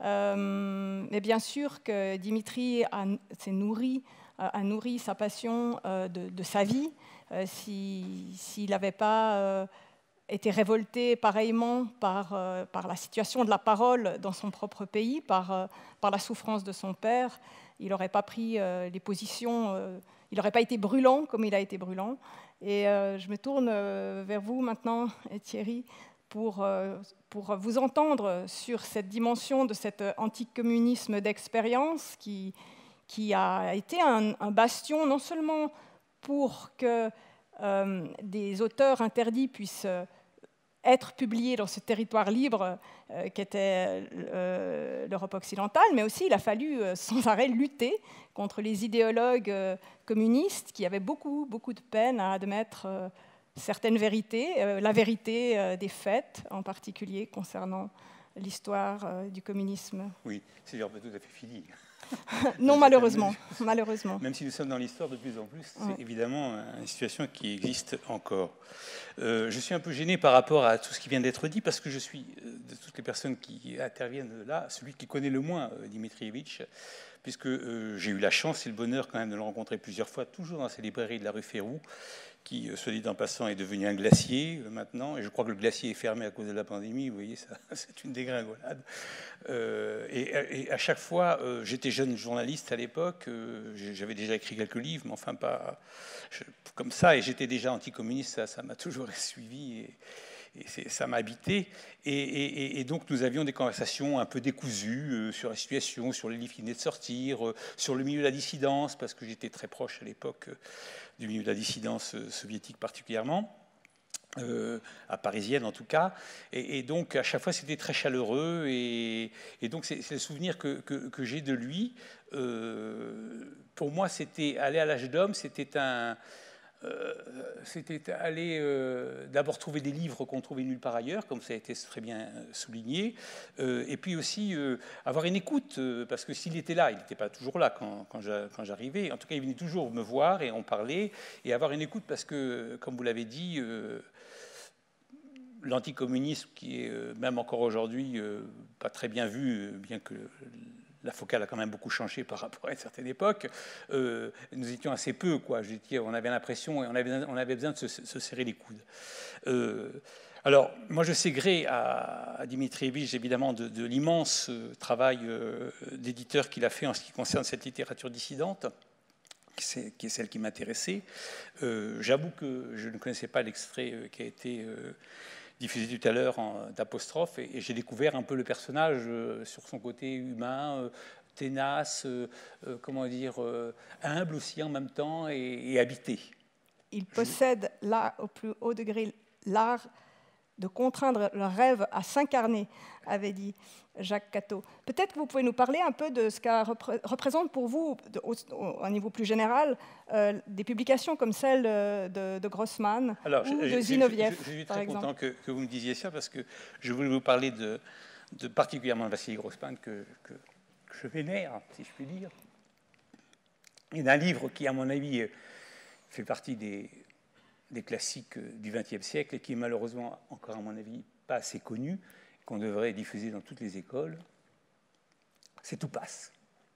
Euh, mais bien sûr que Dimitri a, s'est nourri, a nourri sa passion euh, de, de sa vie. Euh, si, s'il n'avait pas euh, été révolté pareillement par, euh, par la situation de la parole dans son propre pays, par, euh, par la souffrance de son père, il n'aurait pas pris euh, les positions, euh, il n'aurait pas été brûlant comme il a été brûlant. Et euh, je me tourne euh, vers vous maintenant, Thierry, pour, euh, pour vous entendre sur cette dimension de cet anticommunisme d'expérience qui, qui a été un, un bastion non seulement pour que euh, des auteurs interdits puissent euh, être publiés dans ce territoire libre euh, qu'était euh, l'Europe occidentale, mais aussi il a fallu euh, sans arrêt lutter contre les idéologues euh, communistes qui avaient beaucoup, beaucoup de peine à admettre euh, certaines vérités, euh, la vérité euh, des faits en particulier concernant l'histoire euh, du communisme. Oui, c'est pas tout à fait fini. Non, malheureusement, malheureusement. Même si nous sommes dans l'histoire de plus en plus, c'est ouais. évidemment une situation qui existe encore. Euh, je suis un peu gêné par rapport à tout ce qui vient d'être dit, parce que je suis, de toutes les personnes qui interviennent là, celui qui connaît le moins Dimitrievitch, puisque euh, j'ai eu la chance et le bonheur quand même de le rencontrer plusieurs fois, toujours dans ces librairies de la rue Férou, qui, soit dit en passant, est devenu un glacier euh, maintenant, et je crois que le glacier est fermé à cause de la pandémie, vous voyez, ça, c'est une dégringolade. Euh, et, et à chaque fois, euh, j'étais jeune journaliste à l'époque, euh, j'avais déjà écrit quelques livres, mais enfin pas je, comme ça, et j'étais déjà anticommuniste, ça, ça m'a toujours suivi, et, et ça m'a habité. Et, et, et donc nous avions des conversations un peu décousues euh, sur la situation, sur les livres qui venaient de sortir, euh, sur le milieu de la dissidence, parce que j'étais très proche à l'époque euh, du milieu de la dissidence euh, soviétique particulièrement. Euh, à Parisienne en tout cas, et, et donc à chaque fois c'était très chaleureux, et, et donc c'est, c'est le souvenir que, que, que j'ai de lui. Euh, pour moi, c'était aller à l'âge d'homme, c'était un, euh, c'était aller euh, d'abord trouver des livres qu'on trouvait nulle part ailleurs, comme ça a été très bien souligné, euh, et puis aussi euh, avoir une écoute, euh, parce que s'il était là, il n'était pas toujours là quand, quand, quand j'arrivais, en tout cas il venait toujours me voir et on parlait, et avoir une écoute parce que, comme vous l'avez dit, euh, l'anticommunisme, qui est euh, même encore aujourd'hui euh, pas très bien vu, bien que la focale a quand même beaucoup changé par rapport à une certaine époque, euh, nous étions assez peu, quoi. Je veux dire, on avait l'impression et on avait, on avait besoin de se, se serrer les coudes. Euh, alors, moi, je sais gré à, à Dimitrievitch, évidemment, de, de l'immense travail euh, d'éditeur qu'il a fait en ce qui concerne cette littérature dissidente, qui est celle qui m'intéressait. Euh, j'avoue que je ne connaissais pas l'extrait euh, qui a été euh, diffusé tout à l'heure d'Apostrophe, et, et j'ai découvert un peu le personnage euh, sur son côté humain, euh, ténace, euh, euh, comment dire, euh, humble aussi en même temps, et, et habité. Il possède là, au plus haut degré, l'art de contraindre le rêve à s'incarner, avait dit Jacques Catteau. Peut-être que vous pouvez nous parler un peu de ce qu'elle repré- représente pour vous, de, au, au, à un niveau plus général, euh, des publications comme celle de, de Grossman Alors, ou je, de Zinoviev, je, je, je suis par très exemple. content que, que vous me disiez ça, parce que je voulais vous parler de, de particulièrement de Vassili Grossman, que, que, que je vénère, si je puis dire, et d'un livre qui, à mon avis, fait partie des... des classiques du vingtième siècle, et qui est malheureusement encore, à mon avis, pas assez connu, qu'on devrait diffuser dans toutes les écoles, c'est Tout passe.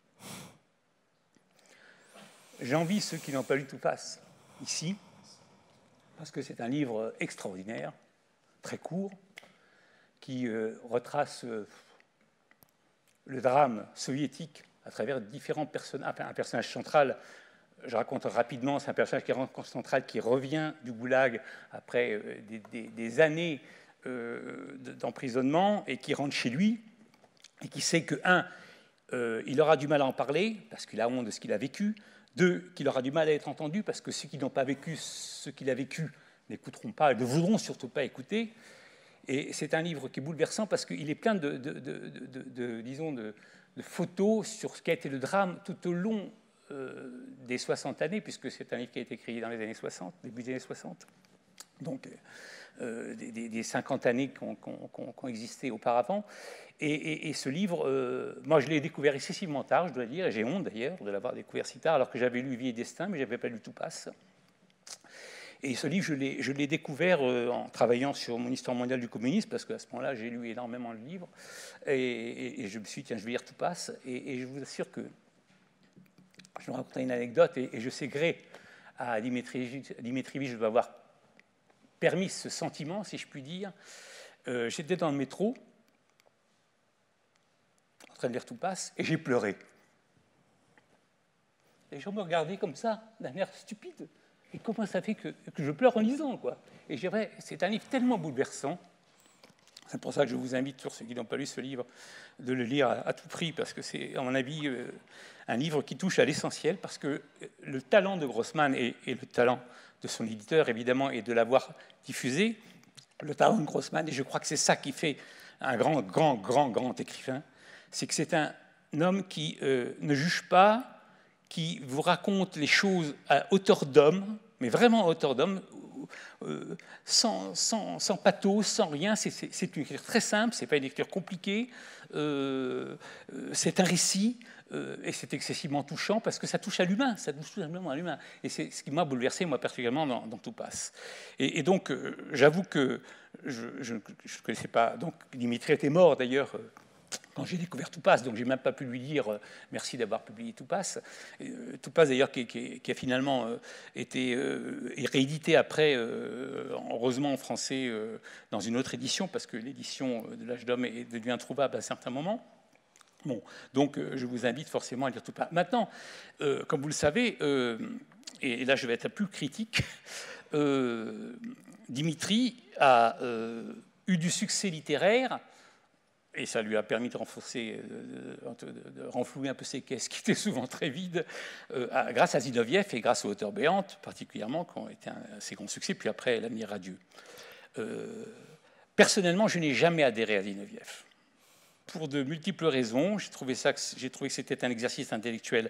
J'envie ceux qui n'ont pas lu Tout passe ici, parce que c'est un livre extraordinaire, très court, qui euh, retrace euh, le drame soviétique à travers différents personnages, enfin, un personnage central. Je raconte rapidement, c'est un personnage qui est central, qui revient du goulag après euh, des, des, des années euh, d'emprisonnement, et qui rentre chez lui, et qui sait que, un, euh, il aura du mal à en parler, parce qu'il a honte de ce qu'il a vécu, deux, qu'il aura du mal à être entendu, parce que ceux qui n'ont pas vécu ce qu'il a vécu n'écouteront pas, ne voudront surtout pas écouter, Et c'est un livre qui est bouleversant parce qu'il est plein de, de, de, de, de, disons de, de photos sur ce qui a été le drame tout au long euh, des soixante années, puisque c'est un livre qui a été écrit dans les années soixante, début des années soixante. Donc, euh, des, des, des cinquante années qui ont, qui ont, qui ont existé auparavant. Et, et, et ce livre, euh, moi, je l'ai découvert excessivement tard, je dois dire, et j'ai honte d'ailleurs de l'avoir découvert si tard, alors que j'avais lu Vie et Destin, mais je n'avais pas lu Toupas. Et ce livre, je l'ai découvert euh, en travaillant sur mon histoire mondiale du communisme, parce qu'à ce moment-là, j'ai lu énormément de livres, et, et, et je me suis dit, tiens, je vais lire Toupas, et, et je vous assure que je vais raconter une anecdote, et, et je sais gré à Dimitrievitch de m'avoir permis ce sentiment, si je puis dire. Euh, J'étais dans le métro, en train de lire Toupas, et j'ai pleuré. Les gens me regardaient comme ça, d'un air stupide. Et comment ça fait que, que je pleure en lisant, quoi. Et je dirais, c'est un livre tellement bouleversant. C'est pour ça que je vous invite, sur ceux qui n'ont pas lu ce livre, de le lire à, à tout prix, parce que c'est, à mon avis, euh, un livre qui touche à l'essentiel, parce que le talent de Grossman et, et le talent de son éditeur, évidemment, et de l'avoir diffusé, le talent de Grossman, et je crois que c'est ça qui fait un grand, grand, grand, grand écrivain, c'est que c'est un homme qui euh, ne juge pas, qui vous raconte les choses à hauteur d'homme, mais vraiment à hauteur d'homme, euh, sans, sans, sans pathos, sans rien. C'est une écriture très simple, ce n'est pas une écriture compliquée, euh, c'est un récit, euh, et c'est excessivement touchant, parce que ça touche à l'humain, ça touche tout simplement à l'humain. Et c'est ce qui m'a bouleversé, moi, particulièrement, dans, dans Toupas. Et, et donc, euh, j'avoue que je ne connaissais pas... Donc, Dimitri était mort, d'ailleurs, euh, quand j'ai découvert Toupas, donc j'ai même pas pu lui dire euh, merci d'avoir publié Toupas. Euh, Toupas d'ailleurs qui, qui, qui a finalement euh, été euh, réédité après, euh, heureusement en français, euh, dans une autre édition, parce que l'édition de l'Âge d'Homme est devenue introuvable à certains moments. Bon, donc euh, je vous invite forcément à lire Toupas. Maintenant, euh, comme vous le savez, euh, et, et là je vais être plus critique, euh, Dimitri a euh, eu du succès littéraire. Et ça lui a permis de renforcer, de, de, de renflouer un peu ses caisses qui étaient souvent très vides, euh, à, grâce à Zinoviev et grâce aux Hauteurs béantes, particulièrement, qui ont été un assez grand succès, puis après L'avenir radieux. Euh, personnellement, je n'ai jamais adhéré à Zinoviev. Pour de multiples raisons, j'ai trouvé, ça, j'ai trouvé que c'était un exercice intellectuel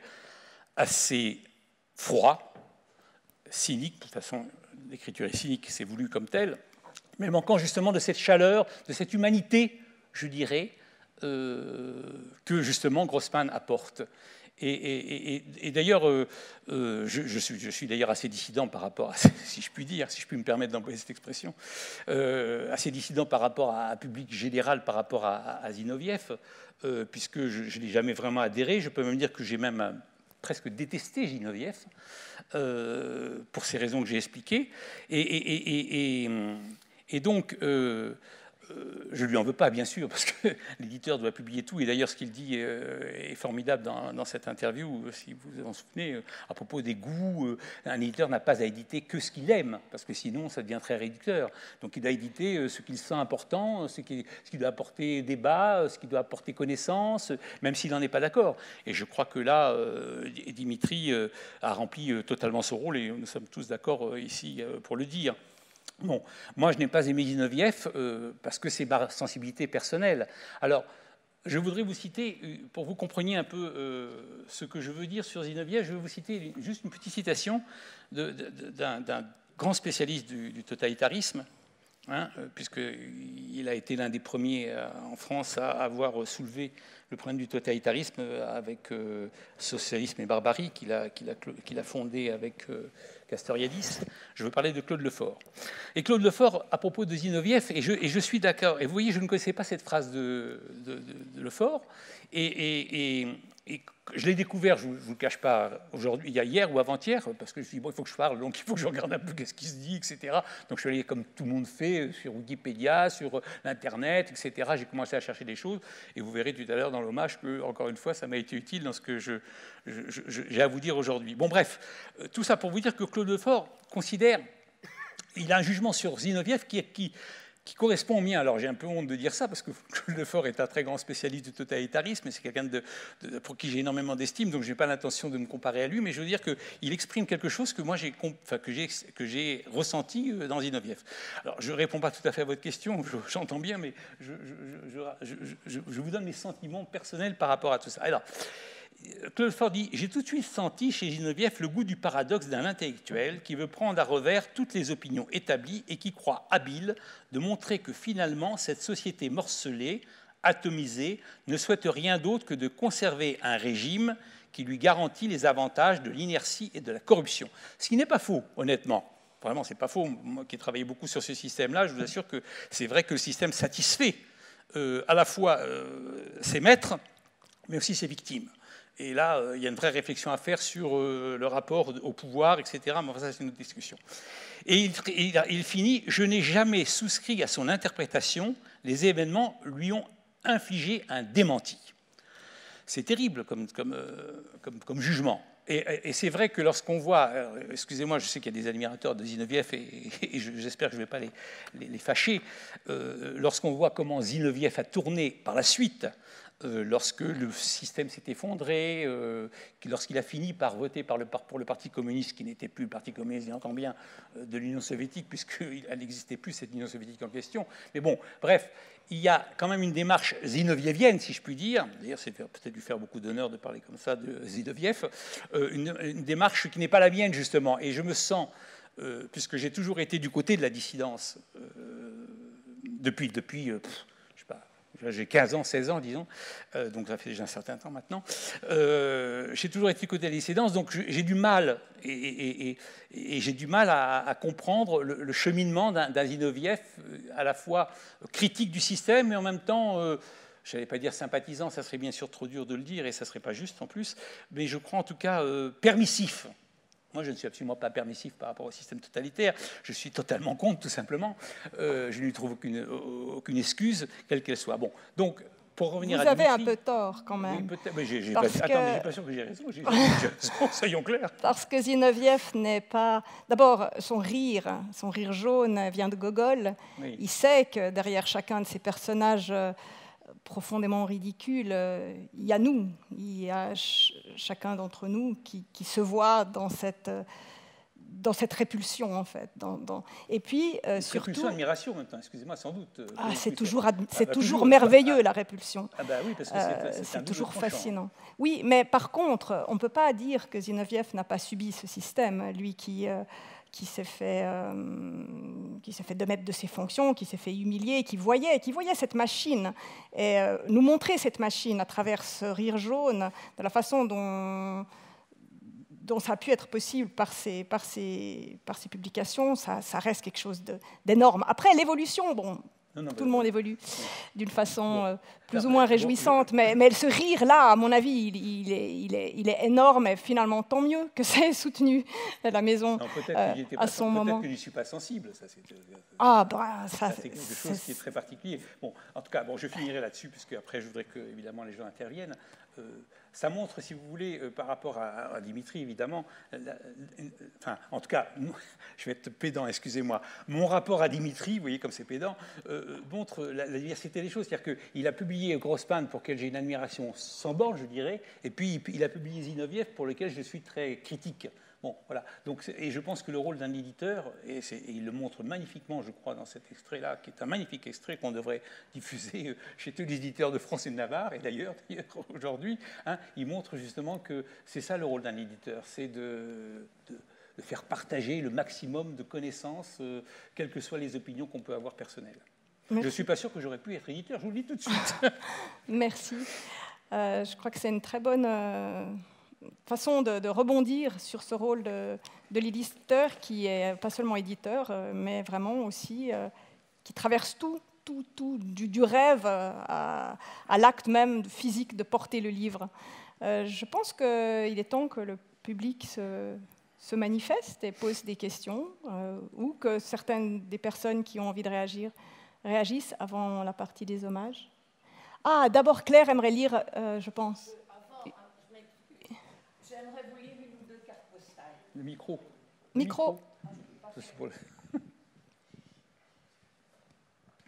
assez froid, cynique, de toute façon, l'écriture est cynique, c'est voulu comme tel, mais manquant justement de cette chaleur, de cette humanité, je dirais, euh, que justement Grossman apporte. Et, et, et, et d'ailleurs, euh, euh, je, je suis, je suis d'ailleurs assez dissident par rapport à, si je puis dire, si je puis me permettre d'employer cette expression, euh, assez dissident par rapport à un public général, par rapport à, à Zinoviev, euh, puisque je n'ai jamais vraiment adhéré. Je peux même dire que j'ai même euh, presque détesté Zinoviev, euh, pour ces raisons que j'ai expliquées. Et, et, et, et, et donc... Euh, je ne lui en veux pas, bien sûr, parce que l'éditeur doit publier tout. Et d'ailleurs, ce qu'il dit est formidable dans, dans cette interview, si vous vous en souvenez, à propos des goûts. Un éditeur n'a pas à éditer que ce qu'il aime, parce que sinon, ça devient très réducteur. Donc, il doit éditer ce qu'il sent important, ce qui, ce qui doit apporter débat, ce qui doit apporter connaissance, même s'il n'en est pas d'accord. Et je crois que là, Dimitri a rempli totalement son rôle, et nous sommes tous d'accord ici pour le dire. Bon, moi, je n'ai pas aimé Zinoviev euh, parce que c'est ma sensibilité personnelle. Alors, je voudrais vous citer, pour que vous compreniez un peu euh, ce que je veux dire sur Zinoviev, je vais vous citer juste une petite citation d'un grand spécialiste du, du totalitarisme, hein, puisqu'il a été l'un des premiers euh, en France à avoir soulevé le problème du totalitarisme avec euh, Socialisme et Barbarie, qu'il a, qu'il a, qu'il a fondé avec... Euh, Castoriadis. Je veux parler de Claude Lefort. Et Claude Lefort, à propos de Zinoviev, et je, et je suis d'accord, et vous voyez, je ne connaissais pas cette phrase de, de, de, de Lefort, et, et, et, et je l'ai découvert, je ne vous le cache pas, aujourd'hui, il y a hier ou avant-hier, parce que je me suis dit, bon, il faut que je parle, donc il faut que je regarde un peu ce qui se dit, et cetera. Donc je suis allé, comme tout le monde fait, sur Wikipédia, sur l'Internet, et cetera. J'ai commencé à chercher des choses, et vous verrez tout à l'heure dans l'hommage que, encore une fois, ça m'a été utile dans ce que je, je, je, j'ai à vous dire aujourd'hui. Bon, bref, tout ça pour vous dire que Claude Lefort considère, il a un jugement sur Zinoviev qui, qui qui correspond au mien. Alors j'ai un peu honte de dire ça, parce que Lefort est un très grand spécialiste du totalitarisme, et c'est quelqu'un de, de, pour qui j'ai énormément d'estime, donc je n'ai pas l'intention de me comparer à lui, mais je veux dire qu'il exprime quelque chose que moi j'ai, enfin, que j'ai, que j'ai ressenti dans Zinoviev. Alors je ne réponds pas tout à fait à votre question, j'entends bien, mais je, je, je, je, je, je vous donne mes sentiments personnels par rapport à tout ça. Alors, Claude Lefort dit « J'ai tout de suite senti chez Zinoviev le goût du paradoxe d'un intellectuel qui veut prendre à revers toutes les opinions établies et qui croit habile de montrer que finalement cette société morcelée, atomisée, ne souhaite rien d'autre que de conserver un régime qui lui garantit les avantages de l'inertie et de la corruption. » Ce qui n'est pas faux, honnêtement. Vraiment, c'est pas faux. Moi qui ai travaillé beaucoup sur ce système-là, je vous assure que c'est vrai que le système satisfait euh, à la fois euh, ses maîtres, mais aussi ses victimes. Et là, euh, il y a une vraie réflexion à faire sur euh, le rapport au pouvoir, et cetera. Mais enfin, ça, c'est une autre discussion. Et il, il, il finit « Je n'ai jamais souscrit à son interprétation. Les événements lui ont infligé un démenti. » C'est terrible comme, comme, euh, comme, comme jugement. Et, et c'est vrai que lorsqu'on voit... Excusez-moi, je sais qu'il y a des admirateurs de Zinoviev, et, et j'espère que je ne vais pas les, les, les fâcher. Euh, lorsqu'on voit comment Zinoviev a tourné par la suite... Euh, lorsque le système s'est effondré, euh, lorsqu'il a fini par voter par le, pour le Parti communiste, qui n'était plus le Parti communiste, il entend bien, euh, de l'Union soviétique, puisqu'elle n'existait plus, cette Union soviétique en question. Mais bon, bref, il y a quand même une démarche zinovievienne, si je puis dire. D'ailleurs, c'est peut-être lui faire beaucoup d'honneur de parler comme ça de Zinoviev. Euh, une, une démarche qui n'est pas la mienne, justement. Et je me sens, euh, puisque j'ai toujours été du côté de la dissidence, euh, depuis... depuis euh, pff, j'ai quinze ans, seize ans, disons, euh, donc ça fait déjà un certain temps maintenant. Euh, j'ai toujours été du côté de la dissidence, donc j'ai du mal, et, et, et, et j'ai du mal à, à comprendre le, le cheminement d'un Zinoviev à la fois critique du système, mais en même temps, euh, je n'allais pas dire sympathisant, ça serait bien sûr trop dur de le dire, et ça ne serait pas juste en plus, mais je crois en tout cas euh, permissif. Moi, je ne suis absolument pas permissif par rapport au système totalitaire. Je suis totalement contre, tout simplement. Euh, je ne lui trouve aucune, aucune excuse, quelle qu'elle soit. Bon, donc, pour revenir Vous à Dimitri... Vous avez un peu tort, quand même. Oui, peut-être. Mais j'ai, j'ai Parce pas... que... Attends, mais j'ai pas sûr que j'ai raison. J'ai raison, soyons clairs. Parce que Zinoviev n'est pas... D'abord, son rire, son rire jaune vient de Gogol. Oui. Il sait que derrière chacun de ces personnages... profondément ridicule, il y a nous, il y a ch chacun d'entre nous qui, qui se voit dans cette, dans cette répulsion, en fait. Dans, dans... Et puis, euh, surtout... Répulsion, admiration, maintenant, excusez-moi, sans doute. Ah, c'est toujours, c'est ah, bah, toujours toujours merveilleux, ah, la répulsion. Ah bah oui, parce que c'est euh, toujours fascinant. Oui, mais par contre, on ne peut pas dire que Zinoviev n'a pas subi ce système, lui qui... Euh, qui s'est fait, euh, qui s'est fait démettre de ses fonctions, qui s'est fait humilier, qui voyait, qui voyait cette machine, et euh, nous montrer cette machine à travers ce rire jaune, de la façon dont, dont ça a pu être possible par ses, par ses, par ses publications, ça, ça reste quelque chose d'énorme. Après, l'évolution, bon... Non, non, tout le monde évolue d'une façon bon. euh, plus non, ou moins réjouissante, bon, mais, mais ce rire-là, à mon avis, il, il, est, il, est, il est énorme, et finalement, tant mieux que ça ait soutenu la maison non, euh, que à son moment. Peut-être que je n'y suis pas sensible, ça c'est ah, bah, ça, c'est quelque chose qui est très particulier. Bon, en tout cas, bon, je finirai là-dessus, puisque après, je voudrais que, évidemment, les gens interviennent. Euh, ça montre, si vous voulez, euh, par rapport à, à Dimitri, évidemment, la, la, enfin, en tout cas, je vais être pédant, excusez-moi, mon rapport à Dimitri, vous voyez comme c'est pédant, euh, montre la, la diversité des choses. C'est-à-dire qu'il a publié Grossman, pour lequel j'ai une admiration sans borne, je dirais, et puis il a publié Zinoviev, pour lequel je suis très critique. Bon, voilà. Donc, et je pense que le rôle d'un éditeur, et, et il le montre magnifiquement, je crois, dans cet extrait-là, qui est un magnifique extrait qu'on devrait diffuser chez tous les éditeurs de France et de Navarre, et d'ailleurs, aujourd'hui, hein, il montre justement que c'est ça le rôle d'un éditeur, c'est de, de, de faire partager le maximum de connaissances, euh, quelles que soient les opinions qu'on peut avoir personnelles. Merci. Je ne suis pas sûr que j'aurais pu être éditeur, je vous le dis tout de suite. Merci. Euh, je crois que c'est une très bonne... Euh... façon de, de rebondir sur ce rôle de, de l'éditeur qui est pas seulement éditeur, mais vraiment aussi euh, qui traverse tout, tout, tout du, du rêve à, à l'acte même physique de porter le livre. Euh, je pense qu'il est temps que le public se, se manifeste et pose des questions, euh, ou que certaines des personnes qui ont envie de réagir réagissent avant la partie des hommages. Ah, d'abord Claire aimerait lire, euh, je pense. J'aimerais vous lire une ou deux cartes postales. Le micro. Micro. micro.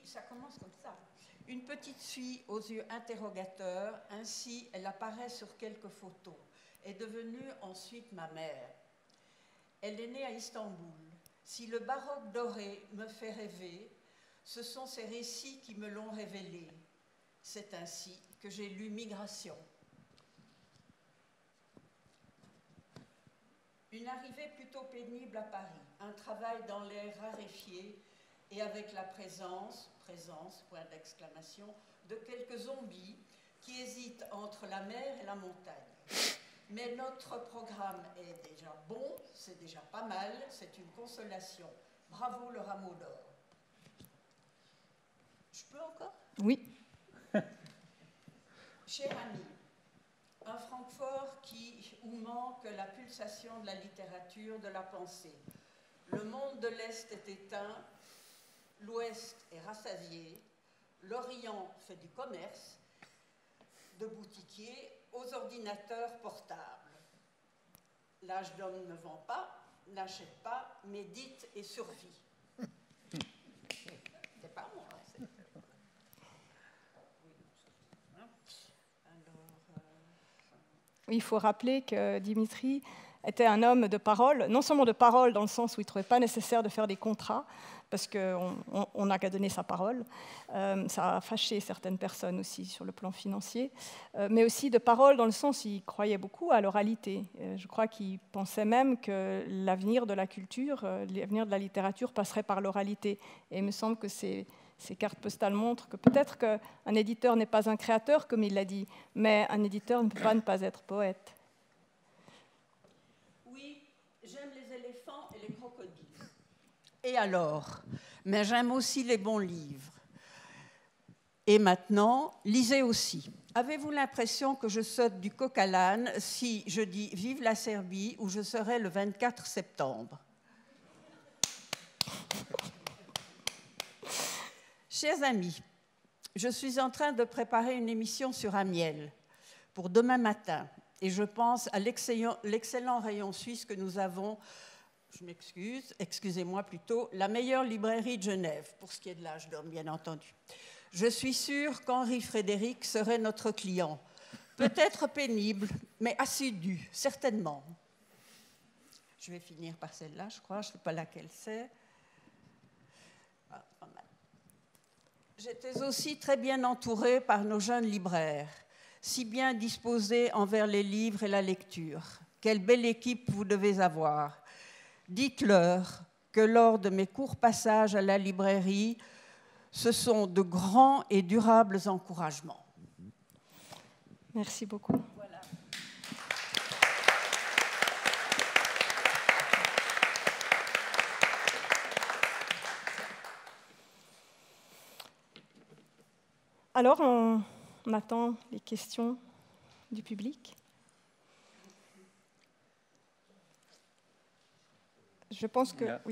ça commence comme ça. Une petite fille aux yeux interrogateurs, ainsi elle apparaît sur quelques photos, est devenue ensuite ma mère. Elle est née à Istanbul. Si le baroque doré me fait rêver, ce sont ces récits qui me l'ont révélé. C'est ainsi que j'ai lu Migration. Une arrivée plutôt pénible à Paris, un travail dans l'air raréfié et avec la présence, présence, point d'exclamation, de quelques zombies qui hésitent entre la mer et la montagne. Mais notre programme est déjà bon, c'est déjà pas mal, c'est une consolation. Bravo le rameau d'or. Je peux encore? Oui. Cher ami, un Francfort qui, où manque la pulsation de la littérature, de la pensée. Le monde de l'Est est éteint, l'Ouest est rassasié, l'Orient fait du commerce, de boutiquiers aux ordinateurs portables. L'âge d'homme ne vend pas, n'achète pas, médite et survit. C'est pas moi, c'est... Il faut rappeler que Dimitri était un homme de parole, non seulement de parole dans le sens où il ne trouvait pas nécessaire de faire des contrats, parce qu'on n'a qu'à donner sa parole. Euh, ça a fâché certaines personnes aussi sur le plan financier, euh, mais aussi de parole dans le sens où il croyait beaucoup à l'oralité. Euh, je crois qu'il pensait même que l'avenir de la culture, euh, l'avenir de la littérature passerait par l'oralité. Et il me semble que c'est... Ces cartes postales montrent que peut-être qu'un éditeur n'est pas un créateur, comme il l'a dit, mais un éditeur ne peut pas ne pas être poète. Oui, j'aime les éléphants et les crocodiles. Et alors? Mais j'aime aussi les bons livres. Et maintenant, lisez aussi. Avez-vous l'impression que je saute du coq à l'âne si je dis « Vive la Serbie » où je serai le vingt-quatre septembre? Chers amis, je suis en train de préparer une émission sur Amiel pour demain matin et je pense à l'excellent rayon suisse que nous avons, je m'excuse, excusez-moi plutôt, la meilleure librairie de Genève, pour ce qui est de l'âge d'homme, bien entendu. Je suis sûre qu'Henri Frédéric serait notre client, peut-être pénible, mais assidu, certainement. Je vais finir par celle-là, je crois, je ne sais pas laquelle c'est. Ah, pas mal. J'étais aussi très bien entourée par nos jeunes libraires, si bien disposés envers les livres et la lecture. Quelle belle équipe vous devez avoir. Dites-leur que lors de mes courts passages à la librairie, ce sont de grands et durables encouragements. Merci beaucoup. Voilà. Alors, on, on attend les questions du public. Je pense que... Là, oui.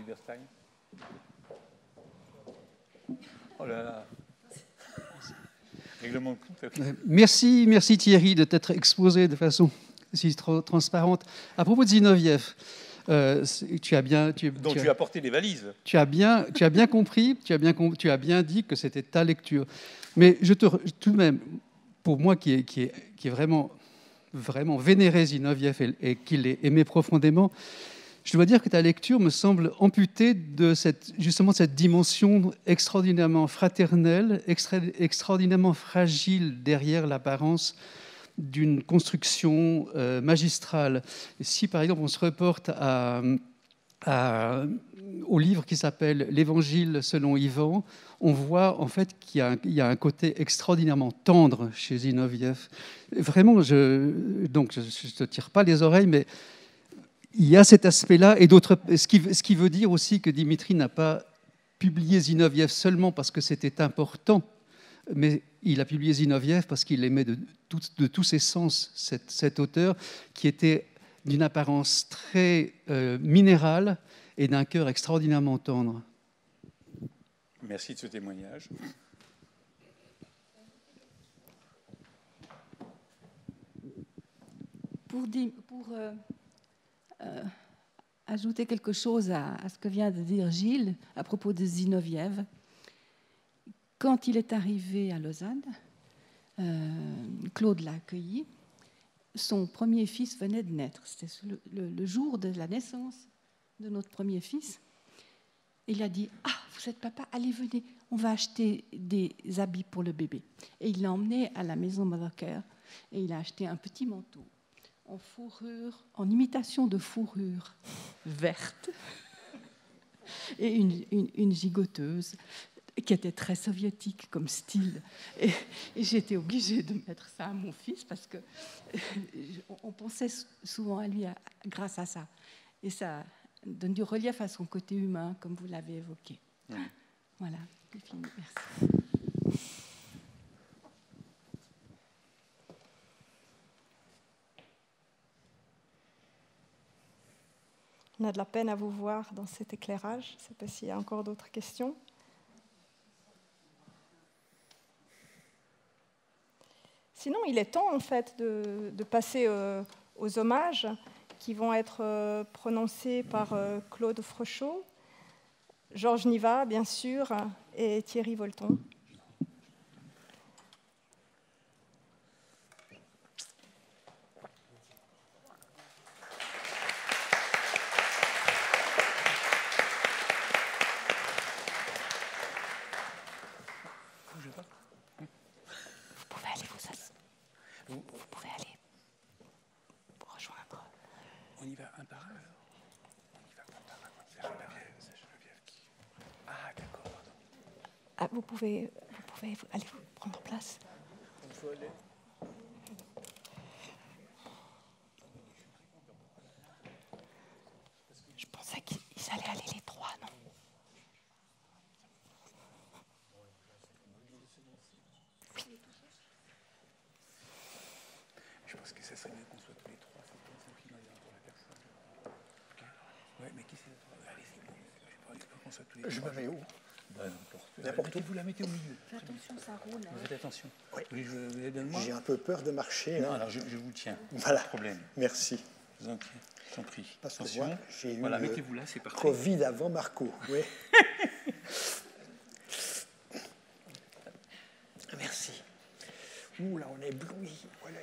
Oh là là. Règlement de compte. Merci, merci Thierry de t'être exposé de façon si tra- transparente. À propos de Zinoviev, euh, tu as bien... Tu, Donc tu, tu as as apporté des valises. Tu as bien, tu as bien compris, tu as bien, tu as bien dit que c'était ta lecture. Mais je te, tout de même, pour moi qui est, qui est, qui est vraiment, vraiment vénéré Zinoviev et, et qui l'ai aimé profondément, je dois dire que ta lecture me semble amputée de cette, justement de cette dimension extraordinairement fraternelle, extra, extraordinairement fragile derrière l'apparence d'une construction euh, magistrale. Et si, par exemple, on se reporte à... À, au livre qui s'appelle «L'Évangile selon Ivan», on voit en fait qu'il y a un, il y a un côté extraordinairement tendre chez Zinoviev. Vraiment, je, donc je ne te tire pas les oreilles, mais il y a cet aspect-là, et d'autres, ce qui, ce qui veut dire aussi que Dimitri n'a pas publié Zinoviev seulement parce que c'était important, mais il a publié Zinoviev parce qu'il aimait de, tout, de tous ses sens cet, cet auteur qui était d'une apparence très euh, minérale et d'un cœur extraordinairement tendre. Merci de ce témoignage. Pour, dire, pour euh, euh, ajouter quelque chose à, à ce que vient de dire Gilles à propos de Zinoviev, quand il est arrivé à Lausanne, euh, Claude l'a accueilli. Son premier fils venait de naître. C'était le, le, le jour de la naissance de notre premier fils. Il a dit « Ah, vous êtes papa, allez, venez, on va acheter des habits pour le bébé. » Et il l'a emmené à la maison Mothercare et il a acheté un petit manteau en fourrure, en imitation de fourrure verte et une, une, une gigoteuse qui était très soviétique comme style. Et, et j'étais obligée de mettre ça à mon fils parce que on pensait souvent à lui à, grâce à ça. Et ça donne du relief à son côté humain, comme vous l'avez évoqué. Mmh. Voilà, c'est fini. Merci. On a de la peine à vous voir dans cet éclairage. Je ne sais pas s'il y a encore d'autres questions. Sinon, il est temps, en fait, de, de passer euh, aux hommages qui vont être euh, prononcés par euh, Claude Frochot, Georges Niva, bien sûr, et Thierry Volton. Ah, vous pouvez, vous pouvez aller vous prendre place. Je pensais qu'ils allaient aller les trois, non? Oui. Je pense que ça serait mieux qu'on soit tous les trois. C'est pas ça qui m'aide pour la personne. Okay. Ouais, mais qui c'est les trois? Allez, c'est bon. Je sais pas qu'on soit tous les trois. Je me mets où? Ben, n'importe. N'importe où. Vous la mettez au milieu. Fais attention, ça roule. Vous faites attention. Oui. Oui, je vais donner-moi. J'ai un peu peur de marcher. Non, hein. alors je, je vous tiens. Voilà. Pas de problème. Merci. Je vous en prie. Je vous en prie. Parce que attention. moi, j'ai eu voilà, le mettez-vous là, c'est parfait. Covid avant Marco. Oui. Merci. Ouh, là, on est ébloui. Voilà.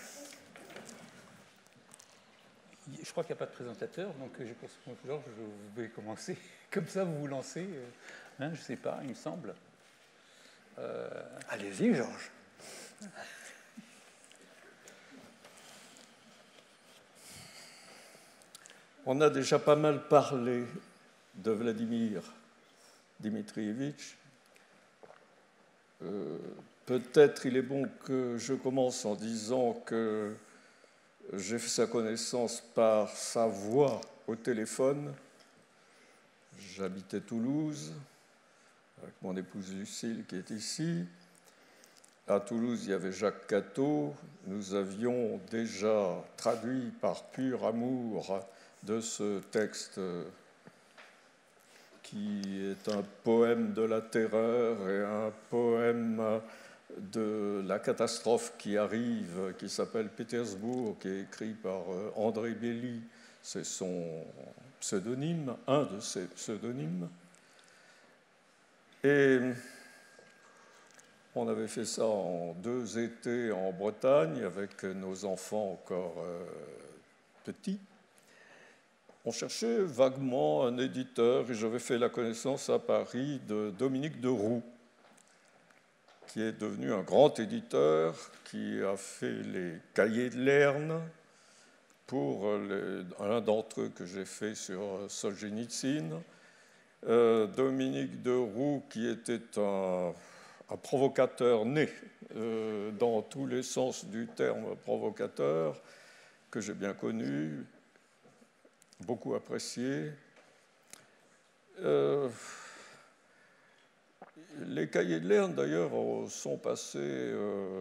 Je crois qu'il n'y a pas de présentateur, donc je pense que Georges, vous vais commencer. Comme ça, vous vous lancez. Hein, je ne sais pas, il me semble. Euh... Allez-y, Georges. On a déjà pas mal parlé de Vladimir Dmitrievitch. Euh, peut-être il est bon que je commence en disant que j'ai fait sa connaissance par sa voix au téléphone. J'habitais Toulouse avec mon épouse Lucille qui est ici. À Toulouse, il y avait Jacques Cateau. Nous avions déjà traduit par pur amour de ce texte qui est un poème de la terreur et un poème de la catastrophe qui arrive, qui s'appelle Pétersbourg, qui est écrit par André Belly. C'est son pseudonyme, un de ses pseudonymes. Et on avait fait ça en deux étés en Bretagne, avec nos enfants encore euh, petits. On cherchait vaguement un éditeur, et j'avais fait la connaissance à Paris de Dominique de Roux, qui est devenu un grand éditeur, qui a fait les Cahiers de Lerne, pour les, un d'entre eux que j'ai fait sur Solzhenitsyn. Euh, Dominique de Roux, qui était un, un provocateur né, euh, dans tous les sens du terme provocateur, que j'ai bien connu, beaucoup apprécié. Euh, les Cahiers de Lerne, d'ailleurs, sont passés euh,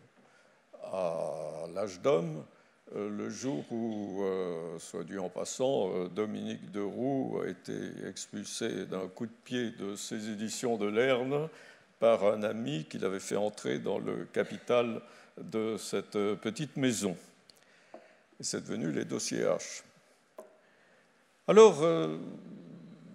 à l'âge d'homme, euh, le jour où, euh, soit dit en passant, euh, Dominique de Roux a été expulsé d'un coup de pied de ses éditions de Lerne par un ami qui l'avait fait entrer dans le capital de cette petite maison. Et c'est devenu les dossiers H. Alors, euh,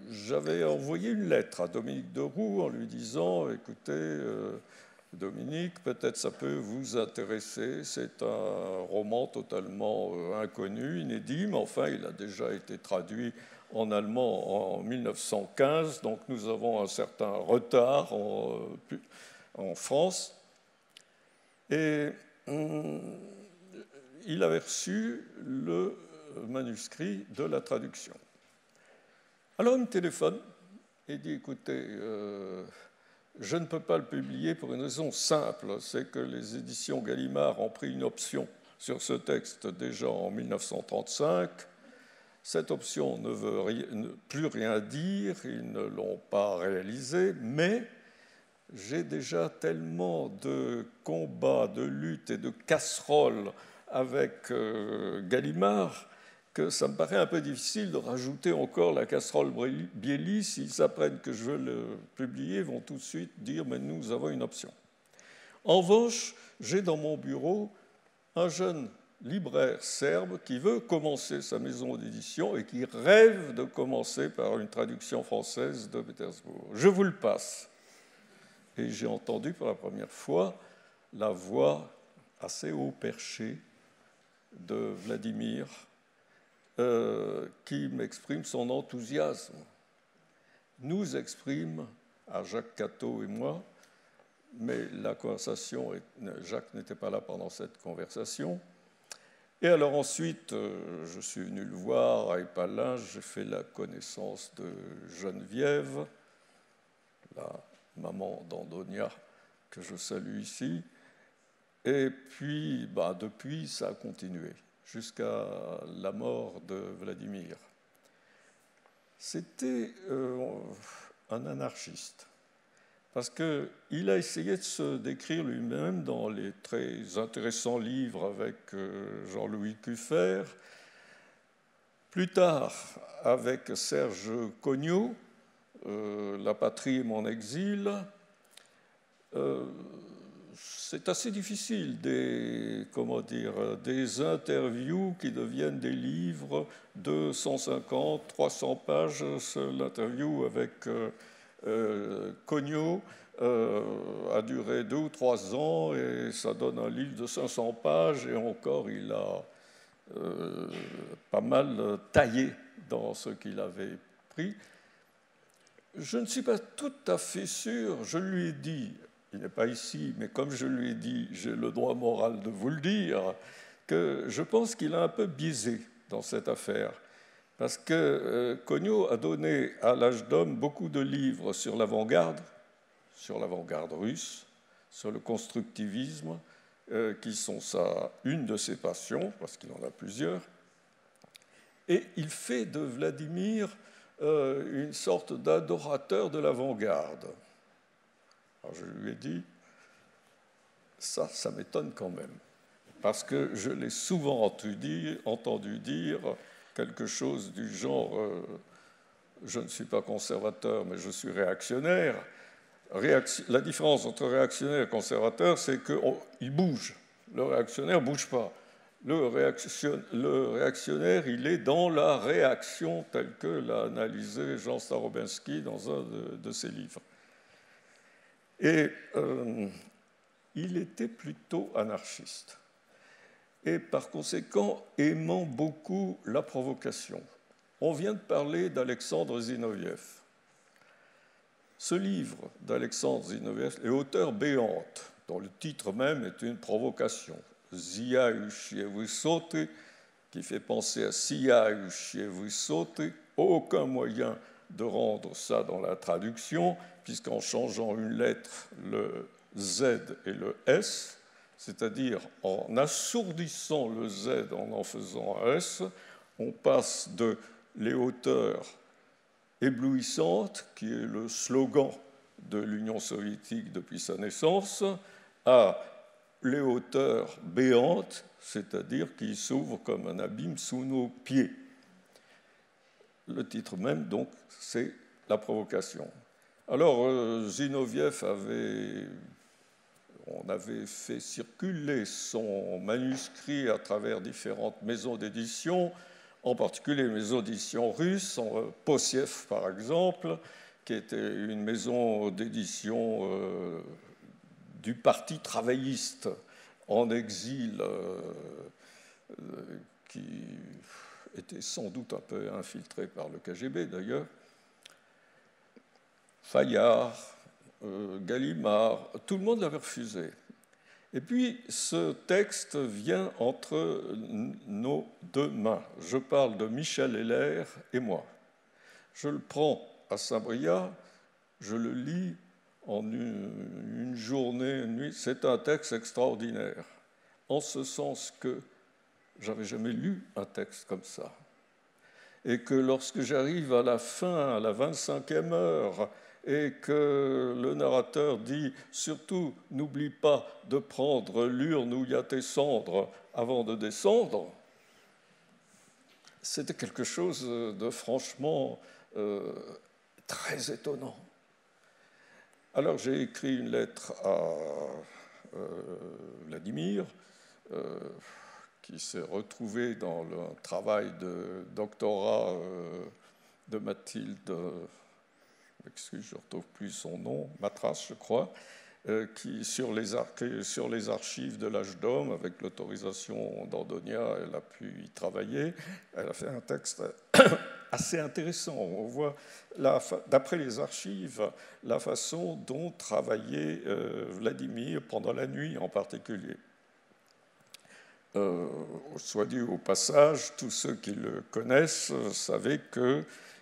j'avais envoyé une lettre à Dominique Deroux en lui disant « Écoutez, euh, Dominique, peut-être ça peut vous intéresser. C'est un roman totalement euh, inconnu, inédit, mais enfin, il a déjà été traduit en allemand en mille neuf cent quinze, donc nous avons un certain retard en, en France. » Et hum, il avait reçu le manuscrit de la traduction. Alors il me téléphone et dit « Écoutez, euh, je ne peux pas le publier pour une raison simple, c'est que les éditions Gallimard ont pris une option sur ce texte déjà en mille neuf cent trente-cinq. Cette option ne veut rien, ne, plus rien dire, ils ne l'ont pas réalisée, mais j'ai déjà tellement de combats, de luttes et de casseroles avec euh, Gallimard que ça me paraît un peu difficile de rajouter encore la casserole Biéli. S'ils apprennent que je veux le publier, ils vont tout de suite dire « mais nous avons une option ». En revanche, j'ai dans mon bureau un jeune libraire serbe qui veut commencer sa maison d'édition et qui rêve de commencer par une traduction française de Pétersbourg. Je vous le passe. Et j'ai entendu pour la première fois la voix assez haut perchée de Vladimir euh, qui m'exprime son enthousiasme. Nous exprime, à Jacques Cateau et moi, mais la conversation, Jacques n'était pas là pendant cette conversation. Et alors ensuite, je suis venu le voir à Épalin, j'ai fait la connaissance de Geneviève, la maman d'Andonia, que je salue ici. Et puis, bah, depuis, ça a continué, jusqu'à la mort de Vladimir. C'était euh, un anarchiste. Parce qu'il a essayé de se décrire lui-même dans les très intéressants livres avec Jean-Louis Cuffer. Plus tard, avec Serge Cognot, euh, La patrie et mon exil. Euh, c'est assez difficile, des, comment dire, des interviews qui deviennent des livres de cent cinquante, trois cents pages. L'interview avec... Euh, Euh, Cognot euh, a duré deux ou trois ans et ça donne un livre de cinq cents pages et encore il a euh, pas mal taillé dans ce qu'il avait pris. Je ne suis pas tout à fait sûr, je lui ai dit, il n'est pas ici, mais comme je lui ai dit, j'ai le droit moral de vous le dire, que je pense qu'il a un peu biaisé dans cette affaire. Parce que euh, Cognot a donné à l'âge d'homme beaucoup de livres sur l'avant-garde, sur l'avant-garde russe, sur le constructivisme, euh, qui sont sa, une de ses passions, parce qu'il en a plusieurs. Et il fait de Vladimir euh, une sorte d'adorateur de l'avant-garde. Alors je lui ai dit, ça, ça m'étonne quand même, parce que je l'ai souvent entendu dire, entendu dire quelque chose du genre euh, « je ne suis pas conservateur, mais je suis réactionnaire ». Réaction, la différence entre réactionnaire et conservateur, c'est qu'il bouge. Le réactionnaire ne bouge pas. Le, réaction, le réactionnaire, il est dans la réaction telle que l'a analysé Jean Starobinski dans un de, de ses livres. Et euh, il était plutôt anarchiste. Et par conséquent, aimant beaucoup la provocation. On vient de parler d'Alexandre Zinoviev. Ce livre d'Alexandre Zinoviev est auteur béante, dont le titre même est une provocation. Ziyaushie Vysoty, qui fait penser à Siyaushie Vysoty. Aucun moyen de rendre ça dans la traduction, puisqu'en changeant une lettre, le Z et le S, c'est-à-dire en assourdissant le Z en en faisant un S, on passe de les hauteurs éblouissantes, qui est le slogan de l'Union soviétique depuis sa naissance, à les hauteurs béantes, c'est-à-dire qui s'ouvrent comme un abîme sous nos pieds. Le titre même, donc, c'est La provocation. Alors, euh, Zinoviev avait... On avait fait circuler son manuscrit à travers différentes maisons d'édition. en particulier mes auditions russes, Posiev par exemple, qui était une maison d'édition euh, du Parti travailliste en exil, euh, euh, qui était sans doute un peu infiltré par le K G B d'ailleurs, Fayard, euh, Gallimard, tout le monde l'avait refusé. Et puis ce texte vient entre nos deux mains. Je parle de Michel Heller et moi. Je le prends à Saint-Brieuc, je le lis en une, une journée, une nuit. C'est un texte extraordinaire, en ce sens que j'avais jamais lu un texte comme ça. Et que lorsque j'arrive à la fin, à la vingt-cinquième heure, et que le narrateur dit « Surtout, n'oublie pas de prendre l'urne où il y a tes cendres avant de descendre », c'était quelque chose de franchement euh, très étonnant. Alors j'ai écrit une lettre à euh, Vladimir, euh, qui s'est retrouvé dans le travail de doctorat euh, de Mathilde, excuse, je ne retrouve plus son nom, Matras, je crois, euh, qui, sur les, sur les archives de l'âge d'homme, avec l'autorisation d'Andonia, elle a pu y travailler. Elle a fait un texte assez intéressant. On voit, d'après les archives, la façon dont travaillait euh, Vladimir pendant la nuit en particulier. Euh, soit dit au passage, tous ceux qui le connaissent savaient qu'il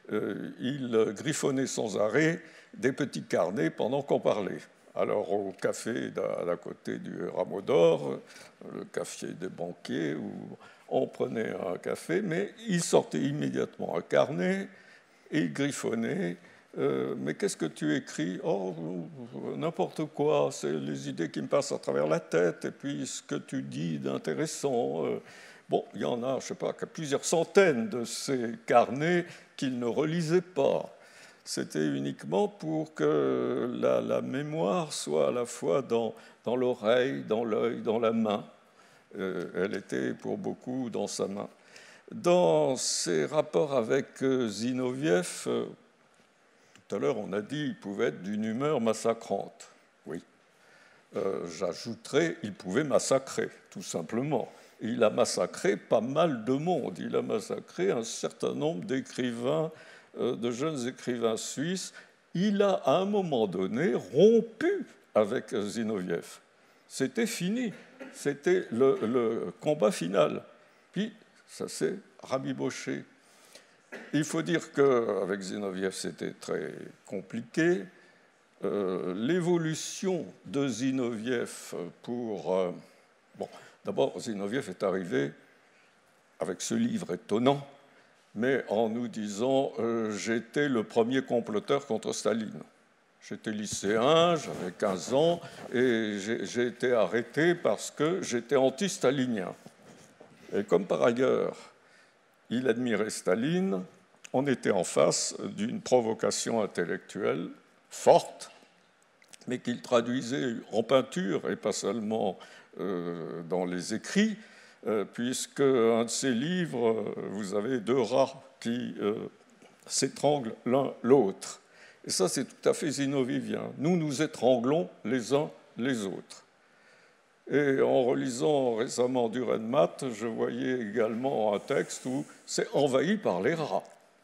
euh, griffonnait sans arrêt des petits carnets pendant qu'on parlait. Alors au café d'à côté du Rameau d'Or, le café des banquiers, où on prenait un café, mais il sortait immédiatement un carnet et il griffonnait. Euh, mais qu'est-ce que tu écris? Oh, n'importe quoi, c'est les idées qui me passent à travers la tête, et puis ce que tu dis d'intéressant. Euh, bon, il y en a, je ne sais pas, plusieurs centaines de ces carnets qu'il ne relisait pas. C'était uniquement pour que la, la mémoire soit à la fois dans, dans l'oreille, dans l'œil, dans la main. Euh, elle était pour beaucoup dans sa main. Dans ses rapports avec Zinoviev, euh, tout à l'heure, on a dit qu'il pouvait être d'une humeur massacrante. Oui. Euh, J'ajouterais, il pouvait massacrer, tout simplement. Et il a massacré pas mal de monde. Il a massacré un certain nombre d'écrivains, euh, de jeunes écrivains suisses. Il a, à un moment donné, rompu avec Zinoviev. C'était fini. C'était le, le combat final. Puis, ça s'est rabiboché. Il faut dire qu'avec Zinoviev, c'était très compliqué. Euh, L'évolution de Zinoviev pour... Euh, bon, d'abord, Zinoviev est arrivé avec ce livre étonnant, mais en nous disant euh, « J'étais le premier comploteur contre Staline ». J'étais lycéen, j'avais quinze ans, et j'ai été arrêté parce que j'étais anti-stalinien. Et comme par ailleurs, il admirait Staline, on était en face d'une provocation intellectuelle forte, mais qu'il traduisait en peinture et pas seulement euh, dans les écrits, euh, puisque un de ses livres, euh, vous avez deux rats qui euh, s'étranglent l'un l'autre. Et ça, c'est tout à fait zinovivien. Nous nous étranglons les uns les autres. Et en relisant récemment Dürrenmatt, je voyais également un texte où c'est envahi par les rats.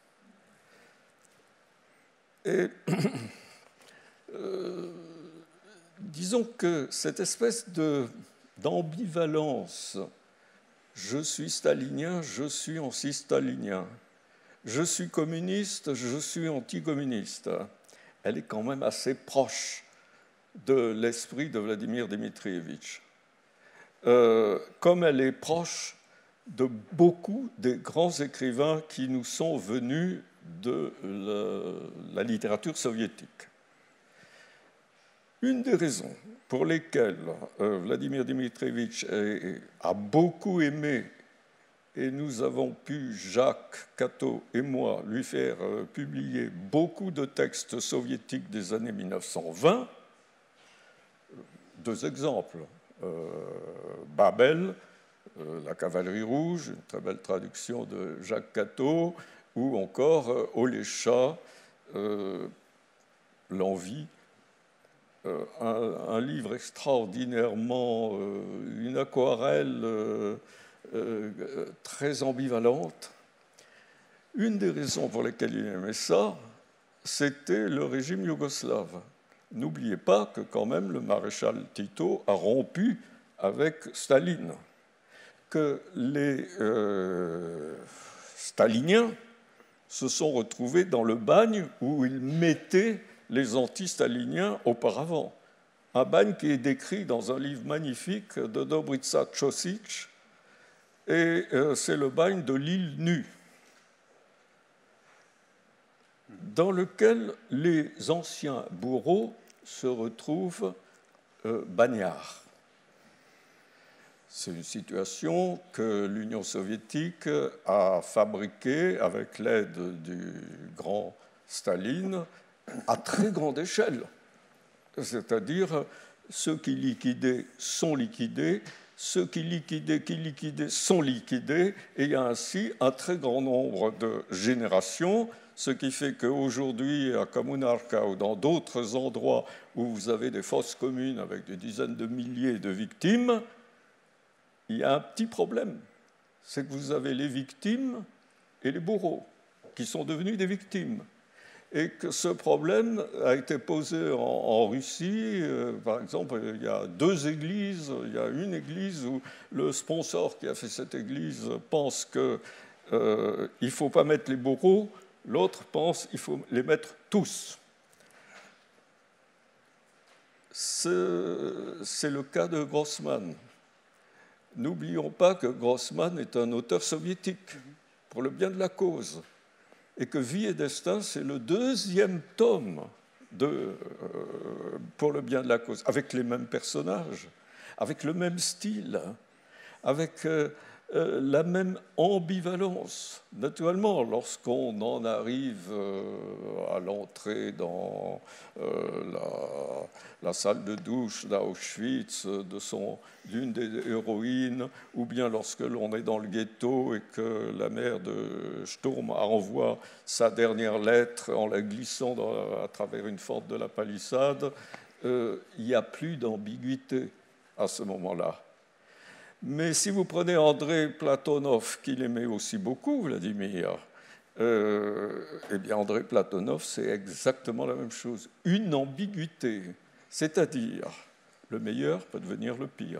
Et euh, disons que cette espèce de, d'ambivalence, je suis stalinien, je suis anti-stalinien, je suis communiste, je suis anticommuniste, elle est quand même assez proche de l'esprit de Vladimir Dmitrievitch. Euh, comme elle est proche de beaucoup des grands écrivains qui nous sont venus de la, la littérature soviétique. Une des raisons pour lesquelles euh, Vladimir Dmitrievitch a beaucoup aimé, et nous avons pu, Jacques Cateau et moi, lui faire euh, publier beaucoup de textes soviétiques des années mille neuf cent vingt, deux exemples. Euh, Babel euh, La cavalerie rouge, une très belle traduction de Jacques Catteau, ou encore euh, Olécha, euh, L'envie, euh, un, un livre extraordinairement, euh, une aquarelle euh, euh, très ambivalente. Une des raisons pour lesquelles il aimait ça, c'était le régime yougoslave. N'oubliez pas que quand même le maréchal Tito a rompu avec Staline, que les euh, staliniens se sont retrouvés dans le bagne où ils mettaient les anti-staliniens auparavant. Un bagne qui est décrit dans un livre magnifique de Dobrica Ćosić, et euh, c'est le bagne de l'île nue, dans lequel les anciens bourreaux se retrouvent euh, bagnards. C'est une situation que l'Union soviétique a fabriquée avec l'aide du grand Staline à très grande échelle. C'est-à-dire, ceux qui liquidaient sont liquidés, ceux qui liquidaient, qui liquidaient sont liquidés, et il y a ainsi un très grand nombre de générations, ce qui fait qu'aujourd'hui, à Communarca ou dans d'autres endroits où vous avez des fosses communes avec des dizaines de milliers de victimes, il y a un petit problème, c'est que vous avez les victimes et les bourreaux qui sont devenus des victimes. Et que ce problème a été posé en, en Russie. Euh, par exemple, il y a deux églises. Il y a une église où le sponsor qui a fait cette église pense qu'il euh, ne faut pas mettre les bourreaux, l'autre pense qu'il faut les mettre tous. C'est le cas de Grossman. N'oublions pas que Grossman est un auteur soviétique, pour le bien de la cause, et que Vie et Destin, c'est le deuxième tome de, euh, pour le bien de la cause, avec les mêmes personnages, avec le même style, avec euh, euh, la même ambivalence. Naturellement, lorsqu'on en arrive euh, à l'entrée dans euh, la, la salle de douche d'Auschwitz de son, d'une des héroïnes, ou bien lorsque l'on est dans le ghetto et que la mère de Sturm envoie sa dernière lettre en la glissant dans, à travers une fente de la palissade, euh, il n'y a plus d'ambiguïté à ce moment-là. Mais si vous prenez André Platonov, qu'il aimait aussi beaucoup, Vladimir, euh, eh bien André Platonov, c'est exactement la même chose. Une ambiguïté, c'est-à-dire le meilleur peut devenir le pire.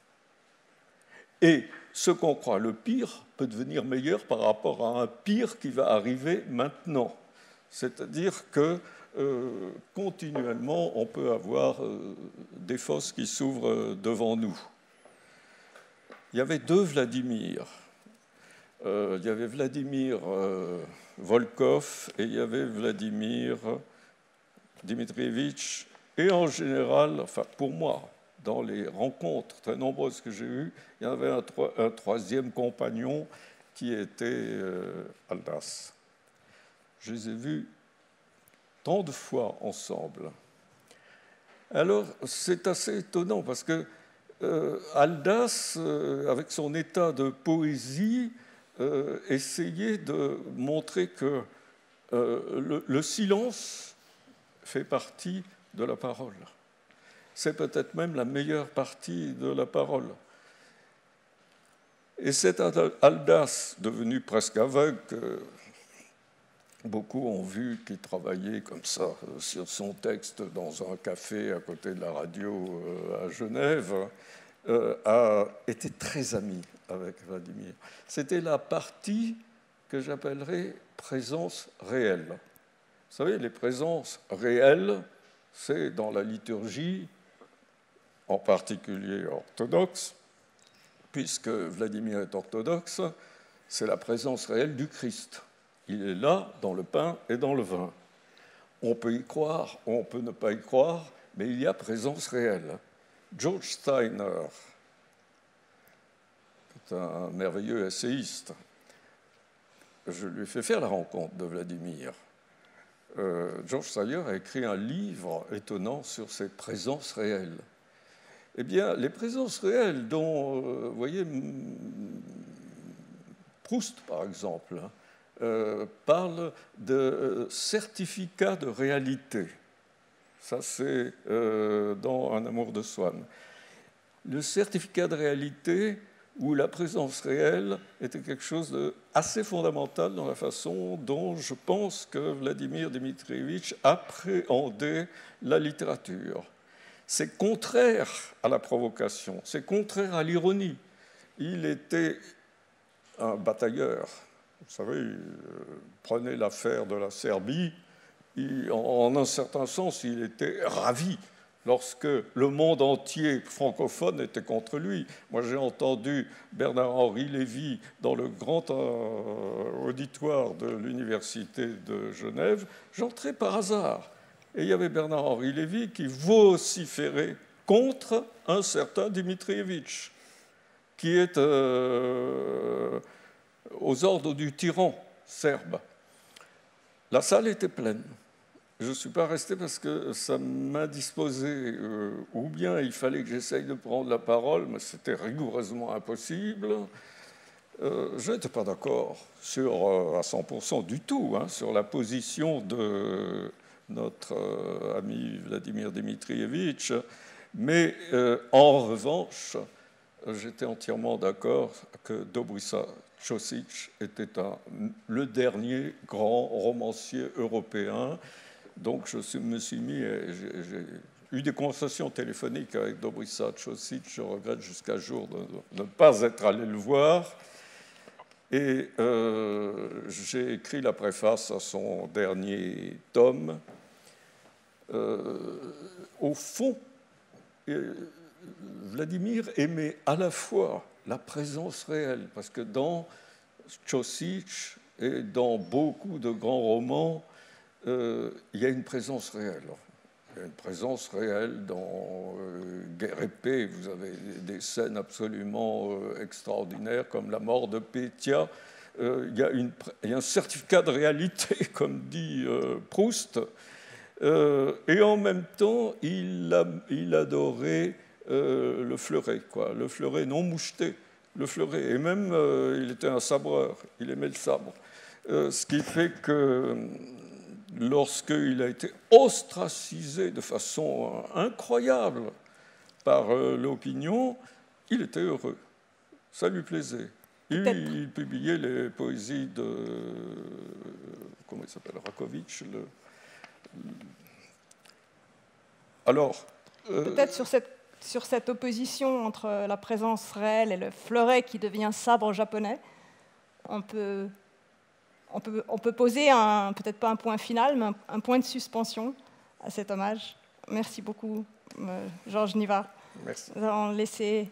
Et ce qu'on croit le pire peut devenir meilleur par rapport à un pire qui va arriver maintenant. C'est-à-dire que euh, continuellement, on peut avoir euh, des fosses qui s'ouvrent devant nous. Il y avait deux Vladimir. Euh, il y avait Vladimir euh, Volkov et il y avait Vladimir Dmitrievitch. Et en général, enfin pour moi, dans les rencontres très nombreuses que j'ai eues, il y avait un, tro- un troisième compagnon qui était euh, Aldas. Je les ai vus tant de fois ensemble. Alors, c'est assez étonnant parce que euh, Aldas, euh, avec son état de poésie, euh, essayait de montrer que euh, le, le silence fait partie de la parole. C'est peut-être même la meilleure partie de la parole. Et cet Aldas, devenu presque aveugle, que beaucoup ont vu qu'il travaillait comme ça sur son texte dans un café à côté de la radio à Genève, a été très ami avec Vladimir. C'était la partie que j'appellerais présence réelle. Vous savez, les présences réelles, c'est dans la liturgie, en particulier orthodoxe, puisque Vladimir est orthodoxe, c'est la présence réelle du Christ. Il est là, dans le pain et dans le vin. On peut y croire, on peut ne pas y croire, mais il y a présence réelle. George Steiner, qui est un merveilleux essayiste, je lui ai fait faire la rencontre de Vladimir. Euh, George Steiner a écrit un livre étonnant sur cette présence réelle. eh bien, les présences réelles dont, euh, vous voyez, Proust, par exemple, hein, euh, parle de euh, certificat de réalité. Ça, c'est euh, dans Un amour de Swann. Le certificat de réalité, où la présence réelle était quelque chose d'assez fondamental dans la façon dont je pense que Vladimir Dmitrievitch appréhendait la littérature. C'est contraire à la provocation, c'est contraire à l'ironie. Il était un batailleur. Vous savez, euh, prenez l'affaire de la Serbie, il, en, en un certain sens, il était ravi lorsque le monde entier francophone était contre lui. Moi, j'ai entendu Bernard-Henri Lévy dans le grand euh, auditoire de l'Université de Genève. J'entrais par hasard. Et il y avait Bernard-Henri Lévy qui vociférait contre un certain Dmitrievitch, qui est euh, aux ordres du tyran serbe. La salle était pleine. Je ne suis pas resté parce que ça m'indisposait, euh, ou bien il fallait que j'essaye de prendre la parole, mais c'était rigoureusement impossible. Euh, je n'étais pas d'accord sur, euh, à cent pour cent du tout, hein, sur la position de notre euh, ami Vladimir Dmitrievitch, mais euh, en revanche, j'étais entièrement d'accord que Dobrisa Ćosić était un, le dernier grand romancier européen. Donc je me suis mis, j'ai eu des conversations téléphoniques avec Dobrisa Ćosić, je regrette jusqu'à jour de, de ne pas être allé le voir. Et euh, j'ai écrit la préface à son dernier tome. Euh, au fond, Vladimir aimait à la fois la présence réelle, parce que dans Ćosić et dans beaucoup de grands romans, euh, il y a une présence réelle. Il y a une présence réelle dans euh, Guerre et paix. Vous avez des scènes absolument euh, extraordinaires, comme la mort de Pétia. Euh, il y a une, il y a un certificat de réalité, comme dit euh, Proust. Euh, et en même temps, il, a, il adorait euh, le fleuret, quoi, le fleuret non moucheté, le fleuret. Et même, euh, il était un sabreur, il aimait le sabre. Euh, ce qui fait que lorsqu'il a été ostracisé de façon incroyable par euh, l'opinion, il était heureux, ça lui plaisait. Il, il publiait les poésies de, comment il s'appelle, Rakovitch, le, Alors, euh... peut-être sur cette, sur cette opposition entre la présence réelle et le fleuret qui devient sabre japonais, on peut, on peut, on peut poser un, peut-être pas un point final, mais un, un point de suspension à cet hommage. Merci beaucoup, euh, Georges Niva. Merci. Nous allons laisser...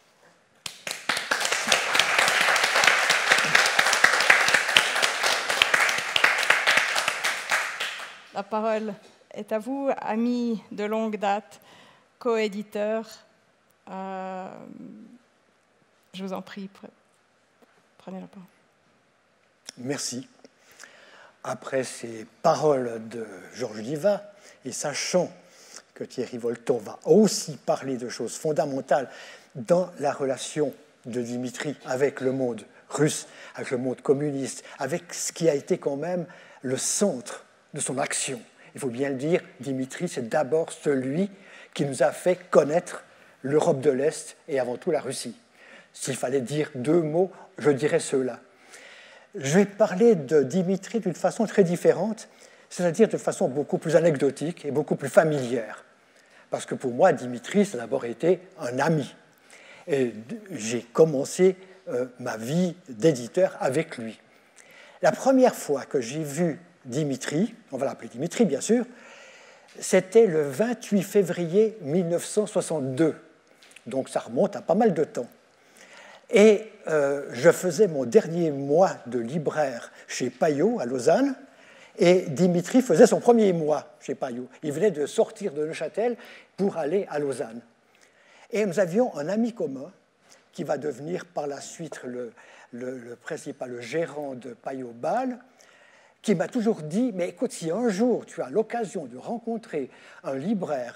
La parole est à vous, amis de longue date, coéditeurs. Euh, je vous en prie, prenez la parole. Merci. Après ces paroles de Georges Niva, et sachant que Thierry Volton va aussi parler de choses fondamentales dans la relation de Dimitri avec le monde russe, avec le monde communiste, avec ce qui a été quand même le centre de son action. Il faut bien le dire, Dimitri, c'est d'abord celui qui nous a fait connaître l'Europe de l'Est et avant tout la Russie. S'il fallait dire deux mots, je dirais ceux-là. Je vais parler de Dimitri d'une façon très différente, c'est-à-dire de façon beaucoup plus anecdotique et beaucoup plus familière. Parce que pour moi, Dimitri, ça a d'abord été un ami. Et j'ai commencé euh, ma vie d'éditeur avec lui. La première fois que j'ai vu Dimitri, on va l'appeler Dimitri bien sûr, c'était le vingt-huit février mille neuf cent soixante-deux, donc ça remonte à pas mal de temps. Et euh, je faisais mon dernier mois de libraire chez Payot à Lausanne, et Dimitri faisait son premier mois chez Payot. Il venait de sortir de Neuchâtel pour aller à Lausanne. Et nous avions un ami commun qui va devenir par la suite le, le, le principal, le gérant de Payot-Bâle, qui m'a toujours dit, mais écoute, si un jour tu as l'occasion de rencontrer un libraire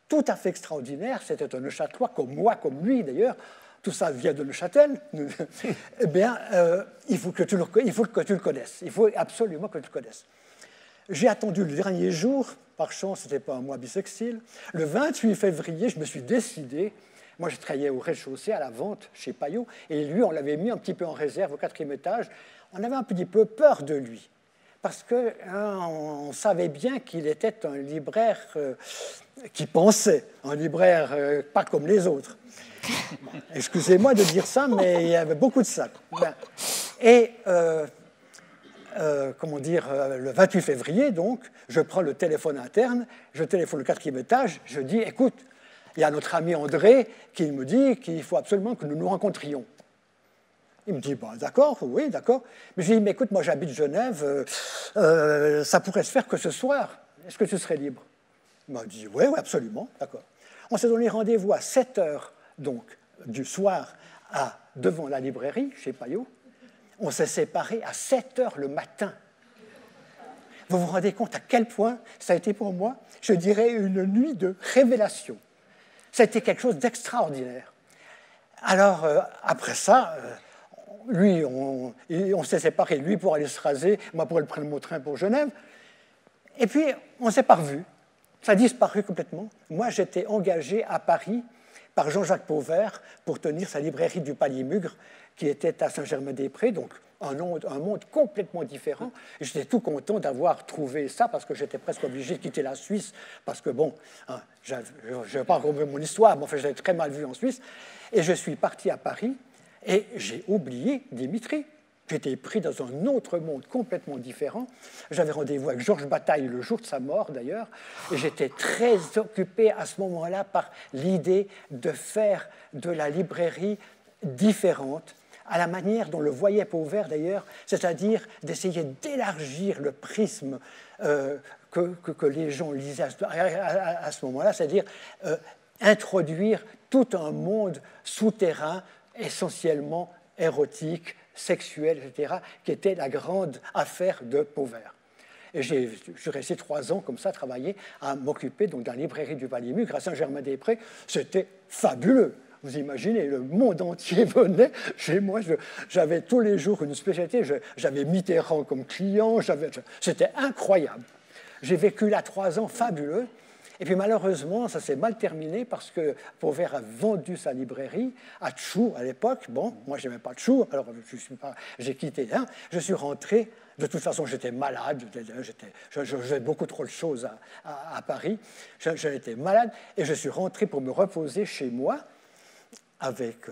tout à fait extraordinaire, c'était un Neuchâtelois, comme moi, comme lui d'ailleurs, tout ça vient de Neuchâtel, eh bien, euh, il, faut que tu le, il faut que tu le connaisses, il faut absolument que tu le connaisses. J'ai attendu le dernier jour, par chance, ce n'était pas un mois bissextile, le vingt-huit février, je me suis décidé, moi je travaillais au rez-de-chaussée, à la vente, chez Payot, et lui, on l'avait mis un petit peu en réserve au quatrième étage, on avait un petit peu peur de lui, parce qu'on hein, savait bien qu'il était un libraire euh, qui pensait, un libraire euh, pas comme les autres. Bon, excusez-moi de dire ça, mais il y avait beaucoup de ça. Ben, et, euh, euh, comment dire, euh, le vingt-huit février, donc, je prends le téléphone interne, je téléphone le quatrième étage, je dis, écoute, il y a notre ami André qui me dit qu'il faut absolument que nous nous rencontrions. Il me dit, bah, d'accord, oui, d'accord. Mais je lui dis, mais écoute, moi j'habite Genève, euh, euh, ça pourrait se faire que ce soir. Est-ce que tu serais libre? Il m'a dit, oui, oui, absolument, d'accord. On s'est donné rendez-vous à sept heures donc, du soir à, devant la librairie, chez Payot. On s'est séparés à sept heures le matin. Vous vous rendez compte à quel point ça a été pour moi, je dirais, une nuit de révélation. Ça a été quelque chose d'extraordinaire. Alors, euh, après ça... Euh, Lui, on, on s'est séparés, lui pour aller se raser, moi pour aller prendre mon train pour Genève. Et puis, on ne s'est pas revus. Ça a disparu complètement. Moi, j'étais engagé à Paris par Jean-Jacques Pauvert pour tenir sa librairie du Palais-Mugre, qui était à Saint-Germain-des-Prés, donc un monde, un monde complètement différent. Et j'étais tout content d'avoir trouvé ça, parce que j'étais presque obligé de quitter la Suisse, parce que, bon, hein, je ne vais pas raconter mon histoire, mais enfin, j'étais très mal vu en Suisse. Et je suis parti à Paris, et j'ai oublié Dimitri. J'étais pris dans un autre monde complètement différent. J'avais rendez-vous avec Georges Bataille le jour de sa mort, d'ailleurs, et j'étais très occupé à ce moment-là par l'idée de faire de la librairie différente, à la manière dont le voyait Pauvert, d'ailleurs, c'est-à-dire d'essayer d'élargir le prisme euh, que, que, que les gens lisaient à, à, à ce moment-là, c'est-à-dire euh, introduire tout un monde souterrain, essentiellement érotique, sexuel, et cetera, qui était la grande affaire de Pauvert. Et j'ai, je suis resté trois ans comme ça, travailler, à m'occuper donc, de la librairie du Palais-Mugre à Saint-Germain-des-Prés. C'était fabuleux. Vous imaginez, le monde entier venait chez moi. Je, j'avais tous les jours une spécialité. Je, j'avais Mitterrand comme client. J'avais, c'était incroyable. J'ai vécu là trois ans fabuleux. Et puis malheureusement, ça s'est mal terminé parce que Pauvert a vendu sa librairie à Tchou à l'époque. Bon, moi, je n'aimais pas Tchou, alors je suis pas, j'ai quitté. Hein. Je suis rentré. De toute façon, j'étais malade. J'étais, je, je faisais beaucoup trop de choses à, à, à Paris. Je, j'étais malade et je suis rentré pour me reposer chez moi avec euh,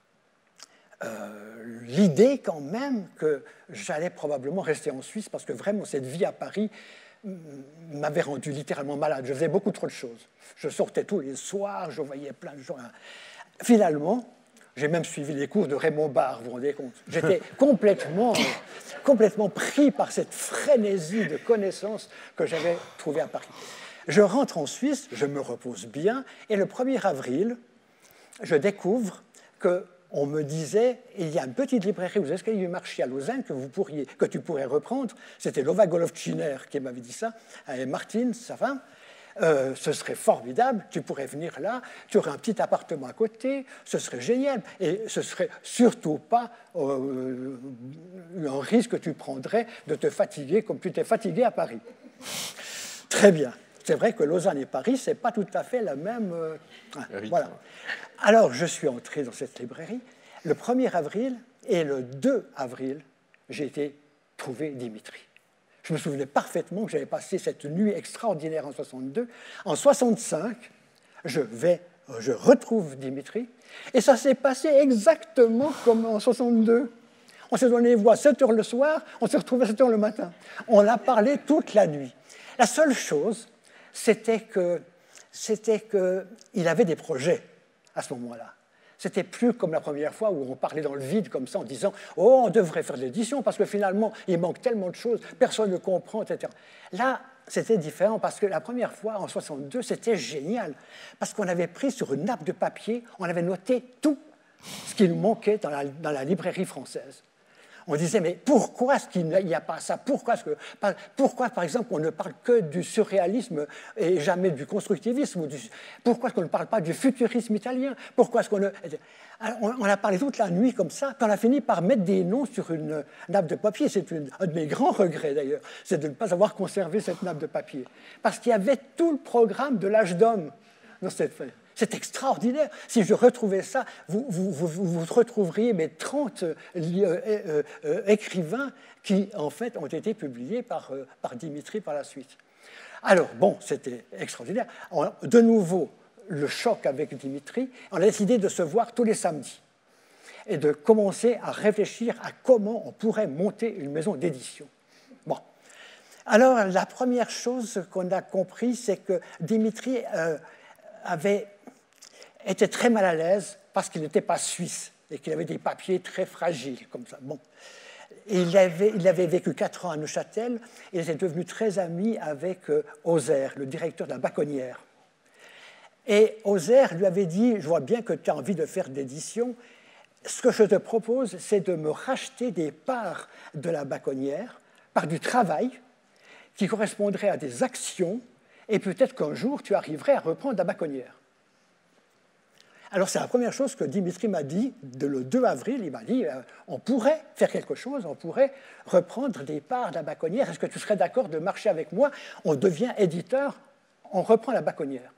euh, l'idée quand même que j'allais probablement rester en Suisse parce que vraiment, cette vie à Paris m'avait rendu littéralement malade. Je faisais beaucoup trop de choses. Je sortais tous les soirs, je voyais plein de gens. Finalement, j'ai même suivi les cours de Raymond Barre, vous vous rendez compte. J'étais complètement, complètement pris par cette frénésie de connaissances que j'avais trouvée à Paris. Je rentre en Suisse, je me repose bien, et le premier avril, je découvre que on me disait, il y a une petite librairie aux escaliers du marché à Lausanne que, vous pourriez, que tu pourrais reprendre. C'était Lova Golovtchiner qui m'avait dit ça, et Martine, sa femme. Euh, ce serait formidable, tu pourrais venir là, tu aurais un petit appartement à côté, ce serait génial. Et ce ne serait surtout pas euh, un risque que tu prendrais de te fatiguer comme tu t'es fatigué à Paris. Très bien. C'est vrai que Lausanne et Paris, ce n'est pas tout à fait la même... Euh, voilà. Alors, je suis entré dans cette librairie. Le premier avril et le deux avril, j'ai été trouver Dimitri. Je me souvenais parfaitement que j'avais passé cette nuit extraordinaire en soixante-deux. En soixante-cinq, je, vais, je retrouve Dimitri. Et ça s'est passé exactement comme en soixante-deux. On s'est donné voix à sept heures le soir, on s'est retrouvé à sept heures le matin. On a parlé toute la nuit. La seule chose, c'était que, c'était qu'il avait des projets à ce moment-là. C'était plus comme la première fois où on parlait dans le vide comme ça en disant « Oh, on devrait faire de l'édition parce que finalement, il manque tellement de choses, personne ne comprend, et cetera » Là, c'était différent parce que la première fois, en soixante-deux, c'était génial parce qu'on avait pris sur une nappe de papier, on avait noté tout ce qui nous manquait dans la, dans la librairie française. On disait, mais pourquoi est-ce qu'il n'y a pas ça? Pourquoi, est-ce que, pourquoi, par exemple, on ne parle que du surréalisme et jamais du constructivisme? Ou du, pourquoi est-ce qu'on ne parle pas du futurisme italien? Pourquoi est-ce qu'on ne... Alors, on, on a parlé toute la nuit comme ça, puis on a fini par mettre des noms sur une nappe de papier. C'est une, un de mes grands regrets, d'ailleurs, c'est de ne pas avoir conservé cette nappe de papier. Parce qu'il y avait tout le programme de l'âge d'homme dans cette feuille. C'est extraordinaire. Si je retrouvais ça, vous, vous, vous, vous retrouveriez mes trente euh, euh, euh, écrivains qui, en fait, ont été publiés par, euh, par Dimitri par la suite. Alors, bon, c'était extraordinaire. On, de nouveau, le choc avec Dimitri, on a décidé de se voir tous les samedis et de commencer à réfléchir à comment on pourrait monter une maison d'édition. Bon. Alors, la première chose qu'on a compris, c'est que Dimitri euh, avait... était très mal à l'aise parce qu'il n'était pas suisse et qu'il avait des papiers très fragiles, comme ça. Bon. Et il, avait, il avait vécu quatre ans à Neuchâtel et il était devenu très ami avec euh, Ozer, le directeur de la Baconnière. Et Ozer lui avait dit, je vois bien que tu as envie de faire d'édition, ce que je te propose, c'est de me racheter des parts de la Baconnière par du travail qui correspondrait à des actions et peut-être qu'un jour, tu arriverais à reprendre la Baconnière. Alors, c'est la première chose que Dimitri m'a dit le deux avril. Il m'a dit, euh, on pourrait faire quelque chose, on pourrait reprendre des parts de la Baconnière. Est-ce que tu serais d'accord de marcher avec moi? On devient éditeur, on reprend la Baconnière.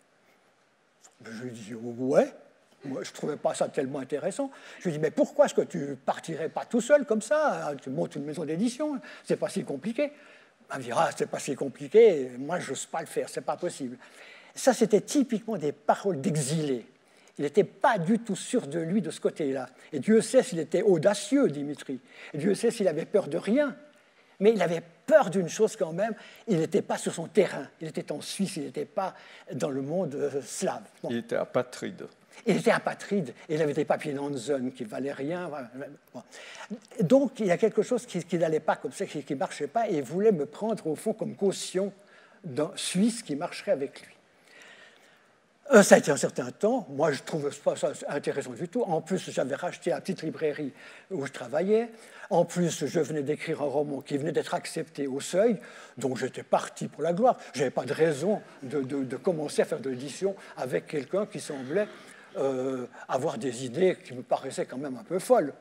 Je lui ai dit, ouais. Moi, je ne trouvais pas ça tellement intéressant. Je lui ai dit, mais pourquoi est-ce que tu ne partirais pas tout seul comme ça? Tu montes une maison d'édition, c'est pas si compliqué. Il m'a dit, ah, c'est pas si compliqué, moi, je n'ose pas le faire, c'est pas possible. Ça, c'était typiquement des paroles d'exilé. Il n'était pas du tout sûr de lui de ce côté-là. Et Dieu sait s'il était audacieux, Dimitri. Et Dieu sait s'il avait peur de rien. Mais il avait peur d'une chose quand même, il n'était pas sur son terrain. Il était en Suisse, il n'était pas dans le monde euh, slave. Bon. Il était apatride. Il était apatride, et il avait des papiers Nansen qui ne valaient rien. Bon. Donc, il y a quelque chose qui, qui n'allait pas comme ça, qui ne marchait pas, et il voulait me prendre, au fond, comme caution d'un Suisse qui marcherait avec lui. Euh, ça a été un certain temps. Moi, je ne trouvais pas ça intéressant du tout. En plus, j'avais racheté la petite librairie où je travaillais. En plus, je venais d'écrire un roman qui venait d'être accepté au Seuil. Donc, j'étais parti pour la gloire. Je n'avais pas de raison de, de, de commencer à faire de l'édition avec quelqu'un qui semblait euh, avoir des idées qui me paraissaient quand même un peu folles.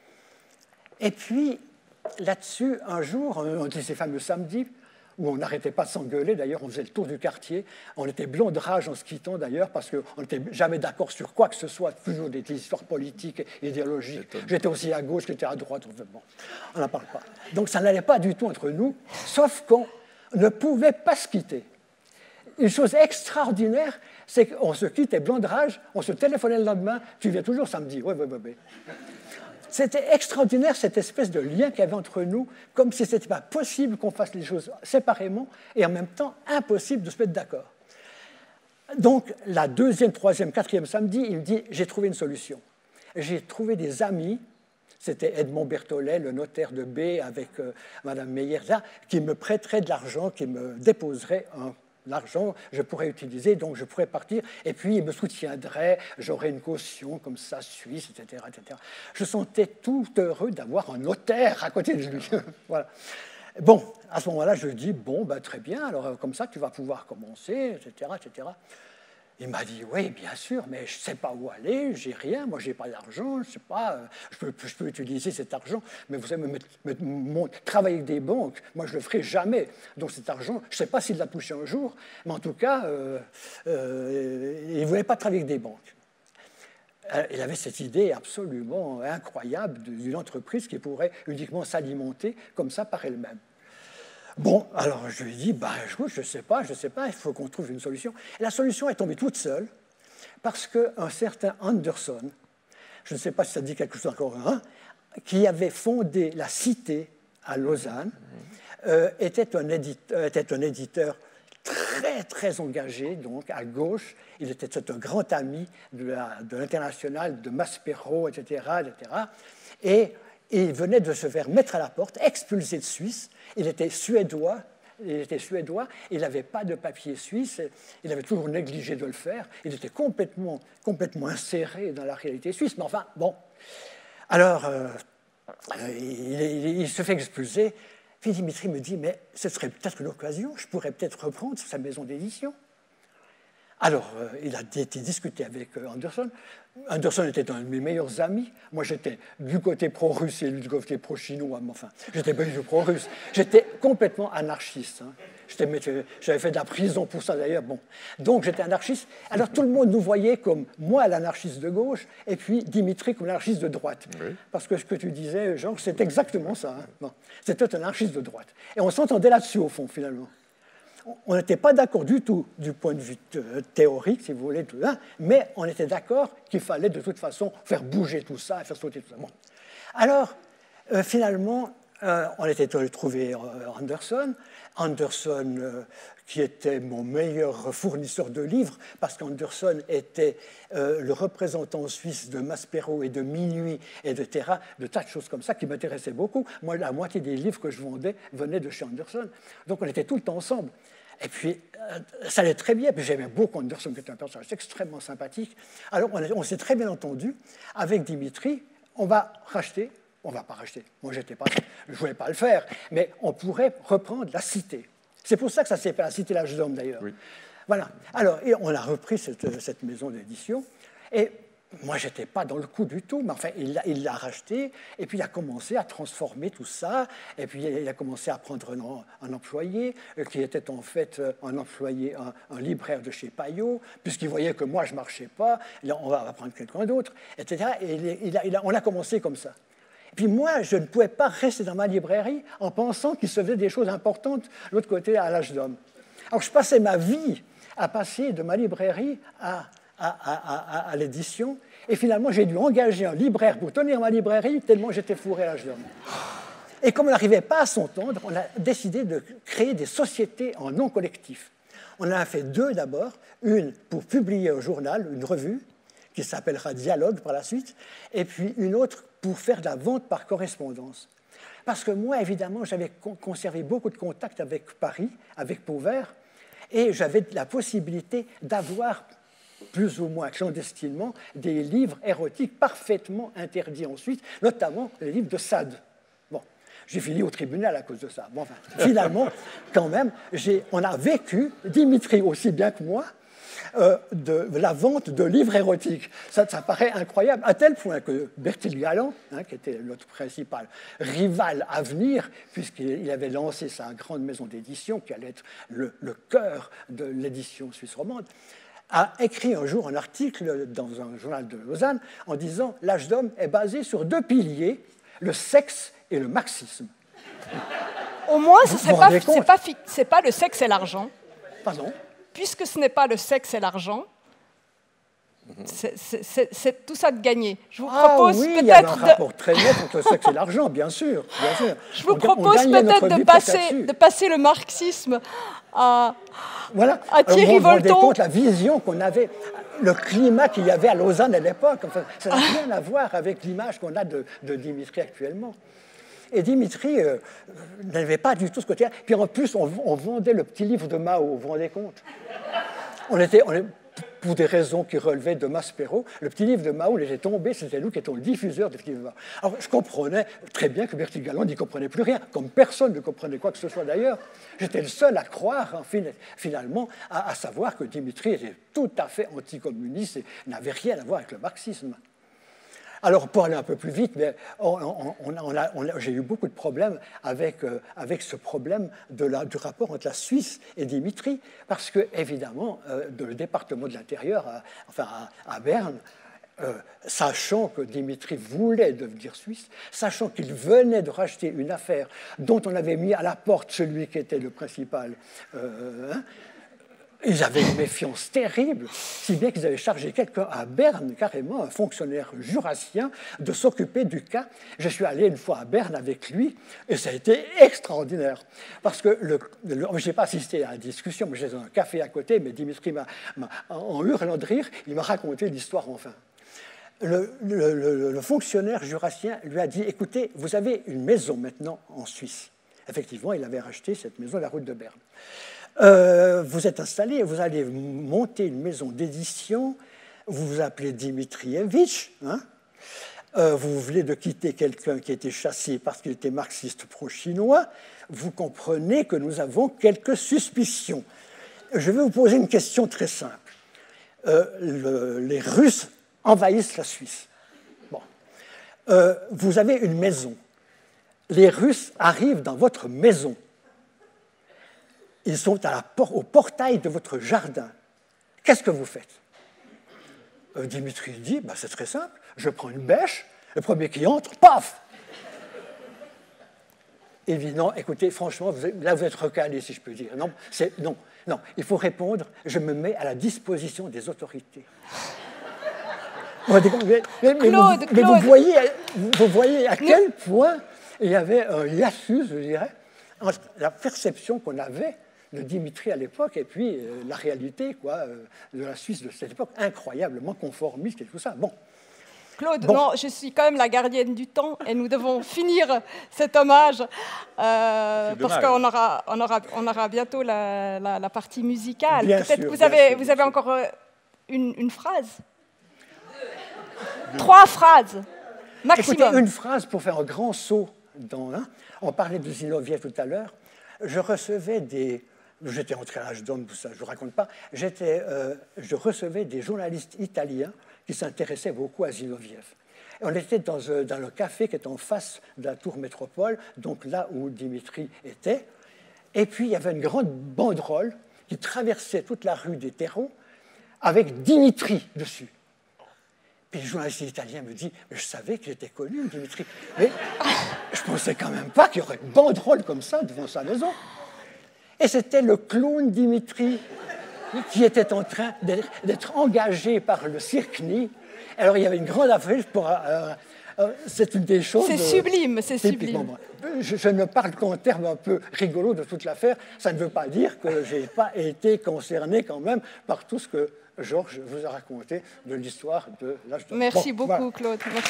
Et puis, là-dessus, un jour, un de ces fameux samedis, où on n'arrêtait pas de s'engueuler. D'ailleurs, on faisait le tour du quartier. On était blond de rage en se quittant, d'ailleurs, parce qu'on n'était jamais d'accord sur quoi que ce soit, toujours des histoires politiques, idéologiques. J'étais aussi à gauche, j'étais à droite. Bon, on n'en parle pas. Donc, ça n'allait pas du tout entre nous, sauf qu'on ne pouvait pas se quitter. Une chose extraordinaire, c'est qu'on se quittait blond de rage, on se téléphonait le lendemain. Tu viens toujours samedi? Oui, oui, oui, oui. C'était extraordinaire, cette espèce de lien qu'il y avait entre nous, comme si ce n'était pas possible qu'on fasse les choses séparément et en même temps impossible de se mettre d'accord. Donc, la deuxième, troisième, quatrième samedi, il me dit, j'ai trouvé une solution. J'ai trouvé des amis, c'était Edmond Berthollet, le notaire de B, avec euh, Mme Meyer, qui me prêterait de l'argent, qui me déposerait un l'argent, je pourrais utiliser, donc je pourrais partir, et puis il me soutiendrait, j'aurais une caution comme ça, suisse, et cetera, et cetera. Je sentais tout heureux d'avoir un notaire à côté de lui. Voilà. Bon, à ce moment-là, je lui dis, bon, ben, très bien, alors comme ça, tu vas pouvoir commencer, et cetera, et cetera. Il m'a dit, oui, bien sûr, mais je ne sais pas où aller, j'ai rien, moi, je n'ai pas d'argent, je sais pas, je peux, je peux utiliser cet argent, mais vous savez, me, mettre, me, me, travailler avec des banques, moi, je ne le ferai jamais. Donc, cet argent, je ne sais pas s'il l'a touché un jour, mais en tout cas, euh, euh, il ne voulait pas travailler avec des banques. Il avait cette idée absolument incroyable d'une entreprise qui pourrait uniquement s'alimenter comme ça par elle-même. Bon, alors je lui ai dit, bah, je ne sais pas, je ne sais pas, il faut qu'on trouve une solution. Et la solution est tombée toute seule, parce qu'un certain Anderson, je ne sais pas si ça dit quelque chose encore, hein, qui avait fondé la Cité à Lausanne, euh, était, un éditeur, était un éditeur très, très engagé, donc à gauche. Il était un grand ami de, la, de l'international, de Maspero, et cetera, et cetera. Et il venait de se faire mettre à la porte, expulsé de Suisse. Il était suédois, il était suédois, il n'avait pas de papier suisse, il avait toujours négligé de le faire, il était complètement, complètement inséré dans la réalité suisse, mais enfin, bon. Alors, euh, il, il, il se fait expulser. Puis Dimitri me dit, mais ce serait peut-être une occasion, je pourrais peut-être reprendre sa maison d'édition. Alors, euh, il a été discuté avec euh, Anderson. Anderson était un de mes meilleurs amis. Moi, j'étais du côté pro-russe et du côté pro-chinois. Mais enfin, j'étais pas du tout pro-russe. J'étais complètement anarchiste. Hein. J'avais fait de la prison pour ça, d'ailleurs. Bon. Donc, j'étais anarchiste. Alors, tout le monde nous voyait comme moi, l'anarchiste de gauche, et puis Dimitri comme l'anarchiste de droite. Oui. Parce que ce que tu disais, Jean, c'est exactement ça. Hein. Bon. C'était un anarchiste de droite. Et on s'entendait là-dessus, au fond, finalement. On n'était pas d'accord du tout du point de vue théorique, si vous voulez, tout ça, mais on était d'accord qu'il fallait de toute façon faire bouger tout ça et faire sauter tout ça. Bon. Alors, euh, finalement, euh, on était allé trouver euh, Anderson. Anderson, euh, qui était mon meilleur fournisseur de livres, parce qu'Anderson était euh, le représentant suisse de Maspero et de Minuit et de Terra, de tas de choses comme ça qui m'intéressaient beaucoup. Moi, la moitié des livres que je vendais venaient de chez Anderson. Donc, on était tout le temps ensemble. Et puis, euh, ça allait très bien. Puis j'aimais beaucoup Anderson, qui était un personnage extrêmement sympathique. Alors, on, on s'est très bien entendu. Avec Dimitri, on va racheter, on ne va pas racheter. Moi, j'étais pas, je ne voulais pas le faire, mais on pourrait reprendre la cité. C'est pour ça que ça s'est fait, la Cité L'Âge d'Homme, d'ailleurs. Oui. Voilà. Alors, et on a repris cette, cette maison d'édition. Et moi, je n'étais pas dans le coup du tout, mais enfin, il l'a racheté, et puis il a commencé à transformer tout ça, et puis il a commencé à prendre un, un employé, qui était en fait un employé, un, un libraire de chez Payot, puisqu'il voyait que moi, je ne marchais pas, on va prendre quelqu'un d'autre, et cetera. Et il, il a, il a, on a commencé comme ça. Et puis moi, je ne pouvais pas rester dans ma librairie en pensant qu'il se faisait des choses importantes de l'autre côté, à L'Âge d'Homme. Alors, je passais ma vie à passer de ma librairie à... à, à, à, à l'édition, et finalement j'ai dû engager un libraire pour tenir ma librairie tellement j'étais fourré à L'Âge d'Homme. Et comme on n'arrivait pas à s'entendre, on a décidé de créer des sociétés en nom collectif. On en a fait deux d'abord, une pour publier un journal, une revue, qui s'appellera Dialogue par la suite, et puis une autre pour faire de la vente par correspondance. Parce que moi, évidemment, j'avais conservé beaucoup de contacts avec Paris, avec Pauvert, et j'avais la possibilité d'avoir plus ou moins clandestinement, des livres érotiques parfaitement interdits ensuite, notamment les livres de Sade. Bon, j'ai fini au tribunal à cause de ça. Bon, enfin, finalement, quand même, on a vécu, Dimitri aussi bien que moi, euh, de, de la vente de livres érotiques. Ça, ça paraît incroyable, à tel point que Bertil Galland, hein, qui était notre principal rival à venir, puisqu'il avait lancé sa grande maison d'édition, qui allait être le, le cœur de l'édition suisse romande, a écrit un jour un article dans un journal de Lausanne en disant « L'Âge d'Homme est basé sur deux piliers, le sexe et le marxisme ». Au moins, ce n'est pas, pas, fi- pas le sexe et l'argent. Pardon ? Puisque ce n'est pas le sexe et l'argent, c'est tout ça de gagné. Je vous ah, propose oui, peut-être il y a un rapport de... très net entre le sexe et l'argent, bien sûr, bien sûr. Je vous on, propose peut-être de, passer, de passer le marxisme à, voilà. à Thierry Alors, vous Volton. Vous rendez compte la vision qu'on avait, le climat qu'il y avait à Lausanne à l'époque. Enfin, ça n'a rien à voir avec l'image qu'on a de, de Dimitri actuellement. Et Dimitri euh, n'avait pas du tout ce côté-là. Puis en plus, on, on vendait le petit livre de Mao, vous vous rendez compte ? On était... On est, pour des raisons qui relevaient de Maspero, le petit livre de Mao, il était tombé, c'était nous qui étions le diffuseur du petit livre de Mao. Alors, je comprenais très bien que Bertil Galland n'y comprenait plus rien, comme personne ne comprenait quoi que ce soit d'ailleurs. J'étais le seul à croire, en fin, finalement, à, à savoir que Dimitri était tout à fait anticommuniste et n'avait rien à voir avec le marxisme. Alors, pour aller un peu plus vite, mais on, on, on a, on a, j'ai eu beaucoup de problèmes avec, euh, avec ce problème de la, du rapport entre la Suisse et Dimitri, parce que, évidemment, euh, de le département de l'Intérieur, à, enfin à, à Berne, euh, sachant que Dimitri voulait devenir suisse, sachant qu'il venait de racheter une affaire dont on avait mis à la porte celui qui était le principal, euh, hein, ils avaient une méfiance terrible, si bien qu'ils avaient chargé quelqu'un à Berne, carrément un fonctionnaire jurassien, de s'occuper du cas. Je suis allé une fois à Berne avec lui, et ça a été extraordinaire. Parce que, le, le, je n'ai pas assisté à la discussion, mais j'étais dans un café à côté, mais Dimitri, m'a, m'a, en hurlant de rire, il m'a raconté l'histoire enfin. Le, le, le, le fonctionnaire jurassien lui a dit, écoutez, vous avez une maison maintenant en Suisse. Effectivement, il avait racheté cette maison à la route de Berne. Euh, vous êtes installé, vous allez monter une maison d'édition, vous vous appelez Dimitrievitch, hein, euh, vous venez de quitter quelqu'un qui a été chassé parce qu'il était marxiste pro-chinois, vous comprenez que nous avons quelques suspicions. Je vais vous poser une question très simple. Euh, le, les Russes envahissent la Suisse. Bon. Euh, vous avez une maison. Les Russes arrivent dans votre maison. Ils sont à la por- au portail de votre jardin. Qu'est-ce que vous faites? euh, Dimitri dit, bah, c'est très simple, je prends une bêche, le premier qui entre, paf! Évidemment, écoutez, franchement, vous êtes, là vous êtes recalé, si je peux dire. Non, c'est, non, non, il faut répondre, je me mets à la disposition des autorités. Mais, mais, mais, Claude, vous, mais Claude. vous, voyez, vous voyez à quel point il y avait un hiatus, je dirais, entre la perception qu'on avait de Dimitri à l'époque et puis euh, la réalité quoi, euh, de la Suisse de cette époque, incroyablement conformiste et tout ça. Bon. Claude, Bon. non, je suis quand même la gardienne du temps et nous devons finir cet hommage euh, parce qu'on aura, on aura, on aura bientôt la, la, la partie musicale. Bien Peut-être sûr, vous bien avez, sûr, vous bien avez sûr. encore euh, une, une phrase. Trois phrases maximum. Écoutez, une phrase pour faire un grand saut dans. Hein, on parlait de Zinoviev tout à l'heure. Je recevais des. J'étais entré à l'âge d'homme, tout ça, je ne vous raconte pas. J'étais, euh, je recevais des journalistes italiens qui s'intéressaient beaucoup à Zinoviev. Et on était dans, euh, dans le café qui est en face de la tour Métropole, donc là où Dimitri était. Et puis, il y avait une grande banderole qui traversait toute la rue des Terreaux avec Dimitri dessus. Et le journaliste italien me dit, mais je savais qu'il était connu, Dimitri. Mais je ne pensais quand même pas qu'il y aurait une banderole comme ça devant sa maison. Et c'était le clown Dimitri qui était en train d'être engagé par le Cirque-Nid. Alors il y avait une grande affiche pour... Euh, euh, c'est une des choses... C'est sublime, c'est sublime. Je, je ne parle qu'en termes un peu rigolos de toute l'affaire. Ça ne veut pas dire que je n'ai pas été concerné quand même par tout ce que Georges vous a raconté de l'histoire de l'âge d'or. Merci bon, beaucoup, voilà. Claude. Merci.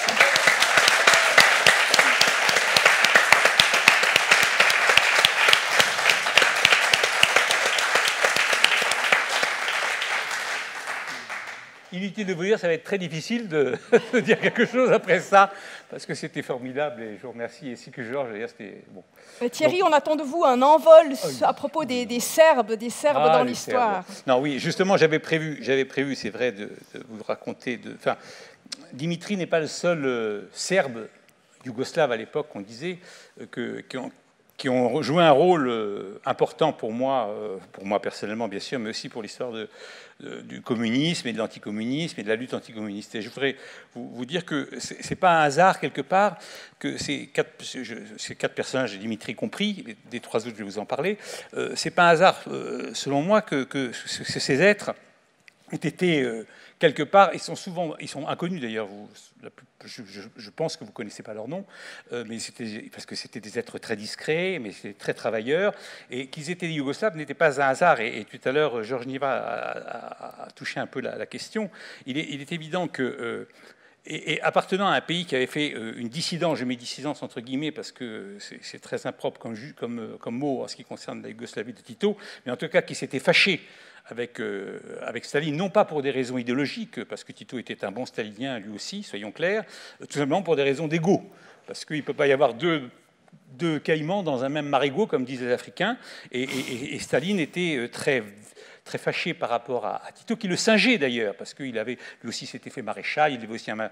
Inutile de vous dire, ça va être très difficile de, de dire quelque chose après ça, parce que c'était formidable et je vous remercie, ainsi que Georges. D'ailleurs, c'était bon. Mais Thierry, on attend de vous un envol à propos des, des Serbes, des Serbes Ah, dans les l'histoire. Serbes. Non, oui, justement, j'avais prévu, j'avais prévu, c'est vrai, de, de vous raconter. De, enfin, Dimitri n'est pas le seul euh, Serbe yougoslave à l'époque, on disait, euh, que, qui ont, qui ont joué un rôle euh, important pour moi, euh, pour moi personnellement, bien sûr, mais aussi pour l'histoire de, de, du communisme et de l'anticommunisme et de la lutte anticommuniste. Et je voudrais vous, vous dire que c'est, c'est pas un hasard quelque part que ces quatre, je, ces quatre personnages, Dimitri compris, les, des trois autres, je vais vous en parler. Euh, c'est pas un hasard, euh, selon moi, que, que ces êtres ont été euh, quelque part, ils sont souvent, ils sont inconnus d'ailleurs. Vous, la plus, je, je, je pense que vous connaissez pas leur nom, euh, mais c'était parce que c'était des êtres très discrets, mais c'était très travailleurs, et qu'ils étaient yougoslaves n'était pas un hasard. Et, et tout à l'heure, Georges Niva a, a, a touché un peu la, la question. Il est, il est évident que euh, Et, et appartenant à un pays qui avait fait euh, une dissidence, je mets dissidence entre guillemets parce que c'est, c'est très impropre comme, comme, comme mot en ce qui concerne la Yougoslavie de Tito, mais en tout cas qui s'était fâché avec, euh, avec Staline, non pas pour des raisons idéologiques, parce que Tito était un bon stalinien lui aussi, soyons clairs, tout simplement pour des raisons d'ego, parce qu'il ne peut pas y avoir deux, deux caïmans dans un même marigot, comme disent les Africains, et, et, et Staline était très... très fâché par rapport à, à Tito, qui le singeait d'ailleurs, parce qu'il avait, lui aussi s'était fait maréchal, il avait aussi un, un,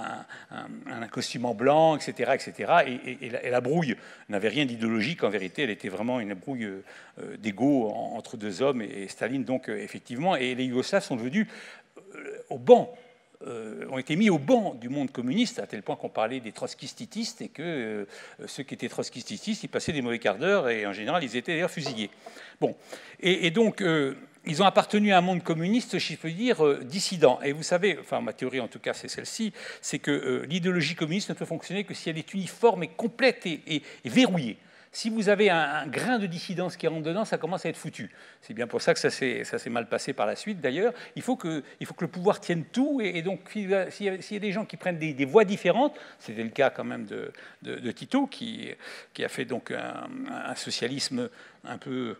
un, un costume en blanc, et cetera, et cetera. Et, et, et, la, et la brouille n'avait rien d'idéologique, en vérité, elle était vraiment une brouille euh, d'ego en, entre deux hommes, et, et Staline, donc, euh, effectivement, et les Yougoslaves sont devenus euh, au banc, Euh, ont été mis au banc du monde communiste, à tel point qu'on parlait des trotskistitistes, et que euh, ceux qui étaient trotskistitistes, ils passaient des mauvais quarts d'heure, et en général, ils étaient d'ailleurs fusillés. Bon. Et, et donc, euh, ils ont appartenu à un monde communiste, je peux dire, euh, dissident. Et vous savez, enfin, ma théorie, en tout cas, c'est celle-ci, c'est que euh, l'idéologie communiste ne peut fonctionner que si elle est uniforme et complète et, et, et verrouillée. Si vous avez un, un grain de dissidence qui rentre dedans, ça commence à être foutu. C'est bien pour ça que ça s'est, ça s'est mal passé par la suite, d'ailleurs. Il faut que, il faut que le pouvoir tienne tout. Et, et donc, s'il y, a, s'il y a des gens qui prennent des, des voies différentes, c'était le cas quand même de, de, de Tito, qui, qui a fait donc un, un socialisme un peu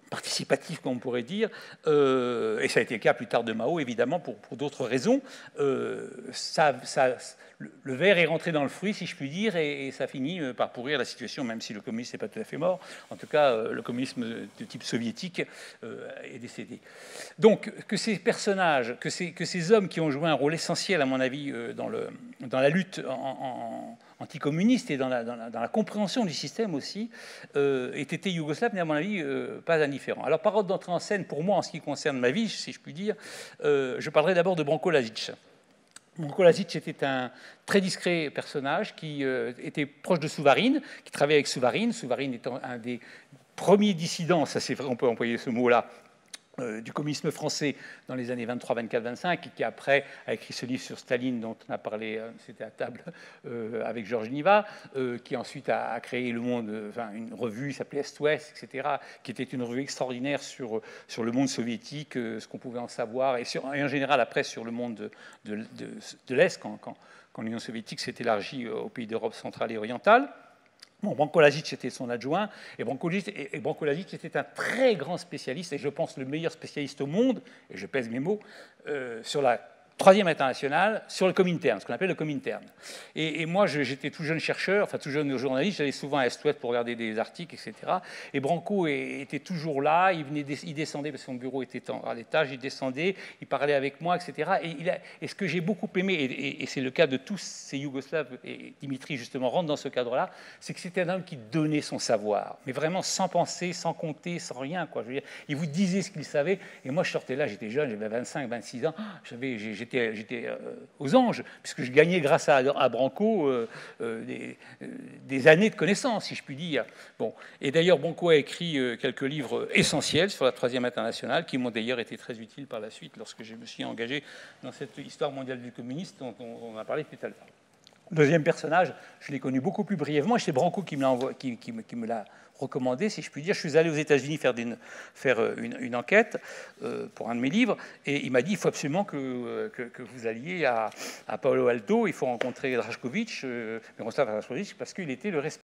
participatif, comme on pourrait dire, euh, et ça a été le cas plus tard de Mao, évidemment, pour, pour d'autres raisons. Euh, ça, ça, le ver est rentré dans le fruit, si je puis dire, et, et ça finit par pourrir la situation, même si le communisme n'est pas tout à fait mort. En tout cas, euh, le communisme de type soviétique euh, est décédé. Donc, que ces personnages, que ces, que ces hommes qui ont joué un rôle essentiel, à mon avis, euh, dans, le, dans la lutte en, en anticommuniste et dans la, dans, la, dans la compréhension du système aussi, euh, aient été yougoslaves, mais à mon avis, euh, pas indifférents. Alors, par ordre d'entrée en scène, pour moi, en ce qui concerne ma vie, si je puis dire, euh, je parlerai d'abord de Branko Lazic. Branko Lazic était un très discret personnage qui euh, était proche de Souvarine, qui travaillait avec Souvarine, Souvarine étant un des premiers dissidents, ça c'est vrai, on peut employer ce mot-là, Euh, du communisme français dans les années vingt-trois, vingt-quatre, vingt-cinq, et qui après a écrit ce livre sur Staline dont on a parlé, euh, c'était à table euh, avec Georges Niva, euh, qui ensuite a, a créé Le Monde, euh, enfin, une revue qui s'appelait Est-Ouest, et cetera, qui était une revue extraordinaire sur, sur le monde soviétique, euh, ce qu'on pouvait en savoir, et, sur, et en général après sur le monde de, de, de, de l'Est, quand, quand, quand l'Union soviétique s'est élargie aux pays d'Europe centrale et orientale. Bon, Branko Lazic était son adjoint, et Branko, et Branko Lazic était un très grand spécialiste, et je pense le meilleur spécialiste au monde, et je pèse mes mots, euh, sur la troisième internationale, sur le Comintern, ce qu'on appelle le Comintern. Et, et moi, j'étais tout jeune chercheur, enfin tout jeune journaliste, j'allais souvent à Est-Ouest pour regarder des articles, et cetera. Et Branko était toujours là, il, venait, il descendait, parce que son bureau était à l'étage, il descendait, il parlait avec moi, et cetera. Et, il a, et ce que j'ai beaucoup aimé, et, et, et c'est le cas de tous ces Yougoslaves, et Dimitri justement rentre dans ce cadre-là, c'est que c'était un homme qui donnait son savoir, mais vraiment sans penser, sans compter, sans rien, quoi. Je veux dire, il vous disait ce qu'il savait, et moi je sortais là, j'étais jeune, j'avais vingt-cinq, vingt-six ans, j'avais, j'étais, j'étais euh, aux anges, puisque je gagnais grâce à, à Branko euh, euh, des, euh, des années de connaissances, si je puis dire. Bon. Et d'ailleurs, Branko a écrit euh, quelques livres essentiels sur la troisième internationale, qui m'ont d'ailleurs été très utiles par la suite, lorsque je me suis engagé dans cette histoire mondiale du communisme dont on, on a parlé tout à l'heure. Deuxième personnage, je l'ai connu beaucoup plus brièvement, et c'est Branko qui me l'a envoyé, qui, qui, qui me l'a recommandé, si je puis dire. Je suis allé aux États-Unis faire, des, faire une, une enquête euh, pour un de mes livres, et il m'a dit il faut absolument que, que, que vous alliez à, à Palo Alto, il faut rencontrer Drašković, euh, Miroslav Drašković, parce qu'il était le,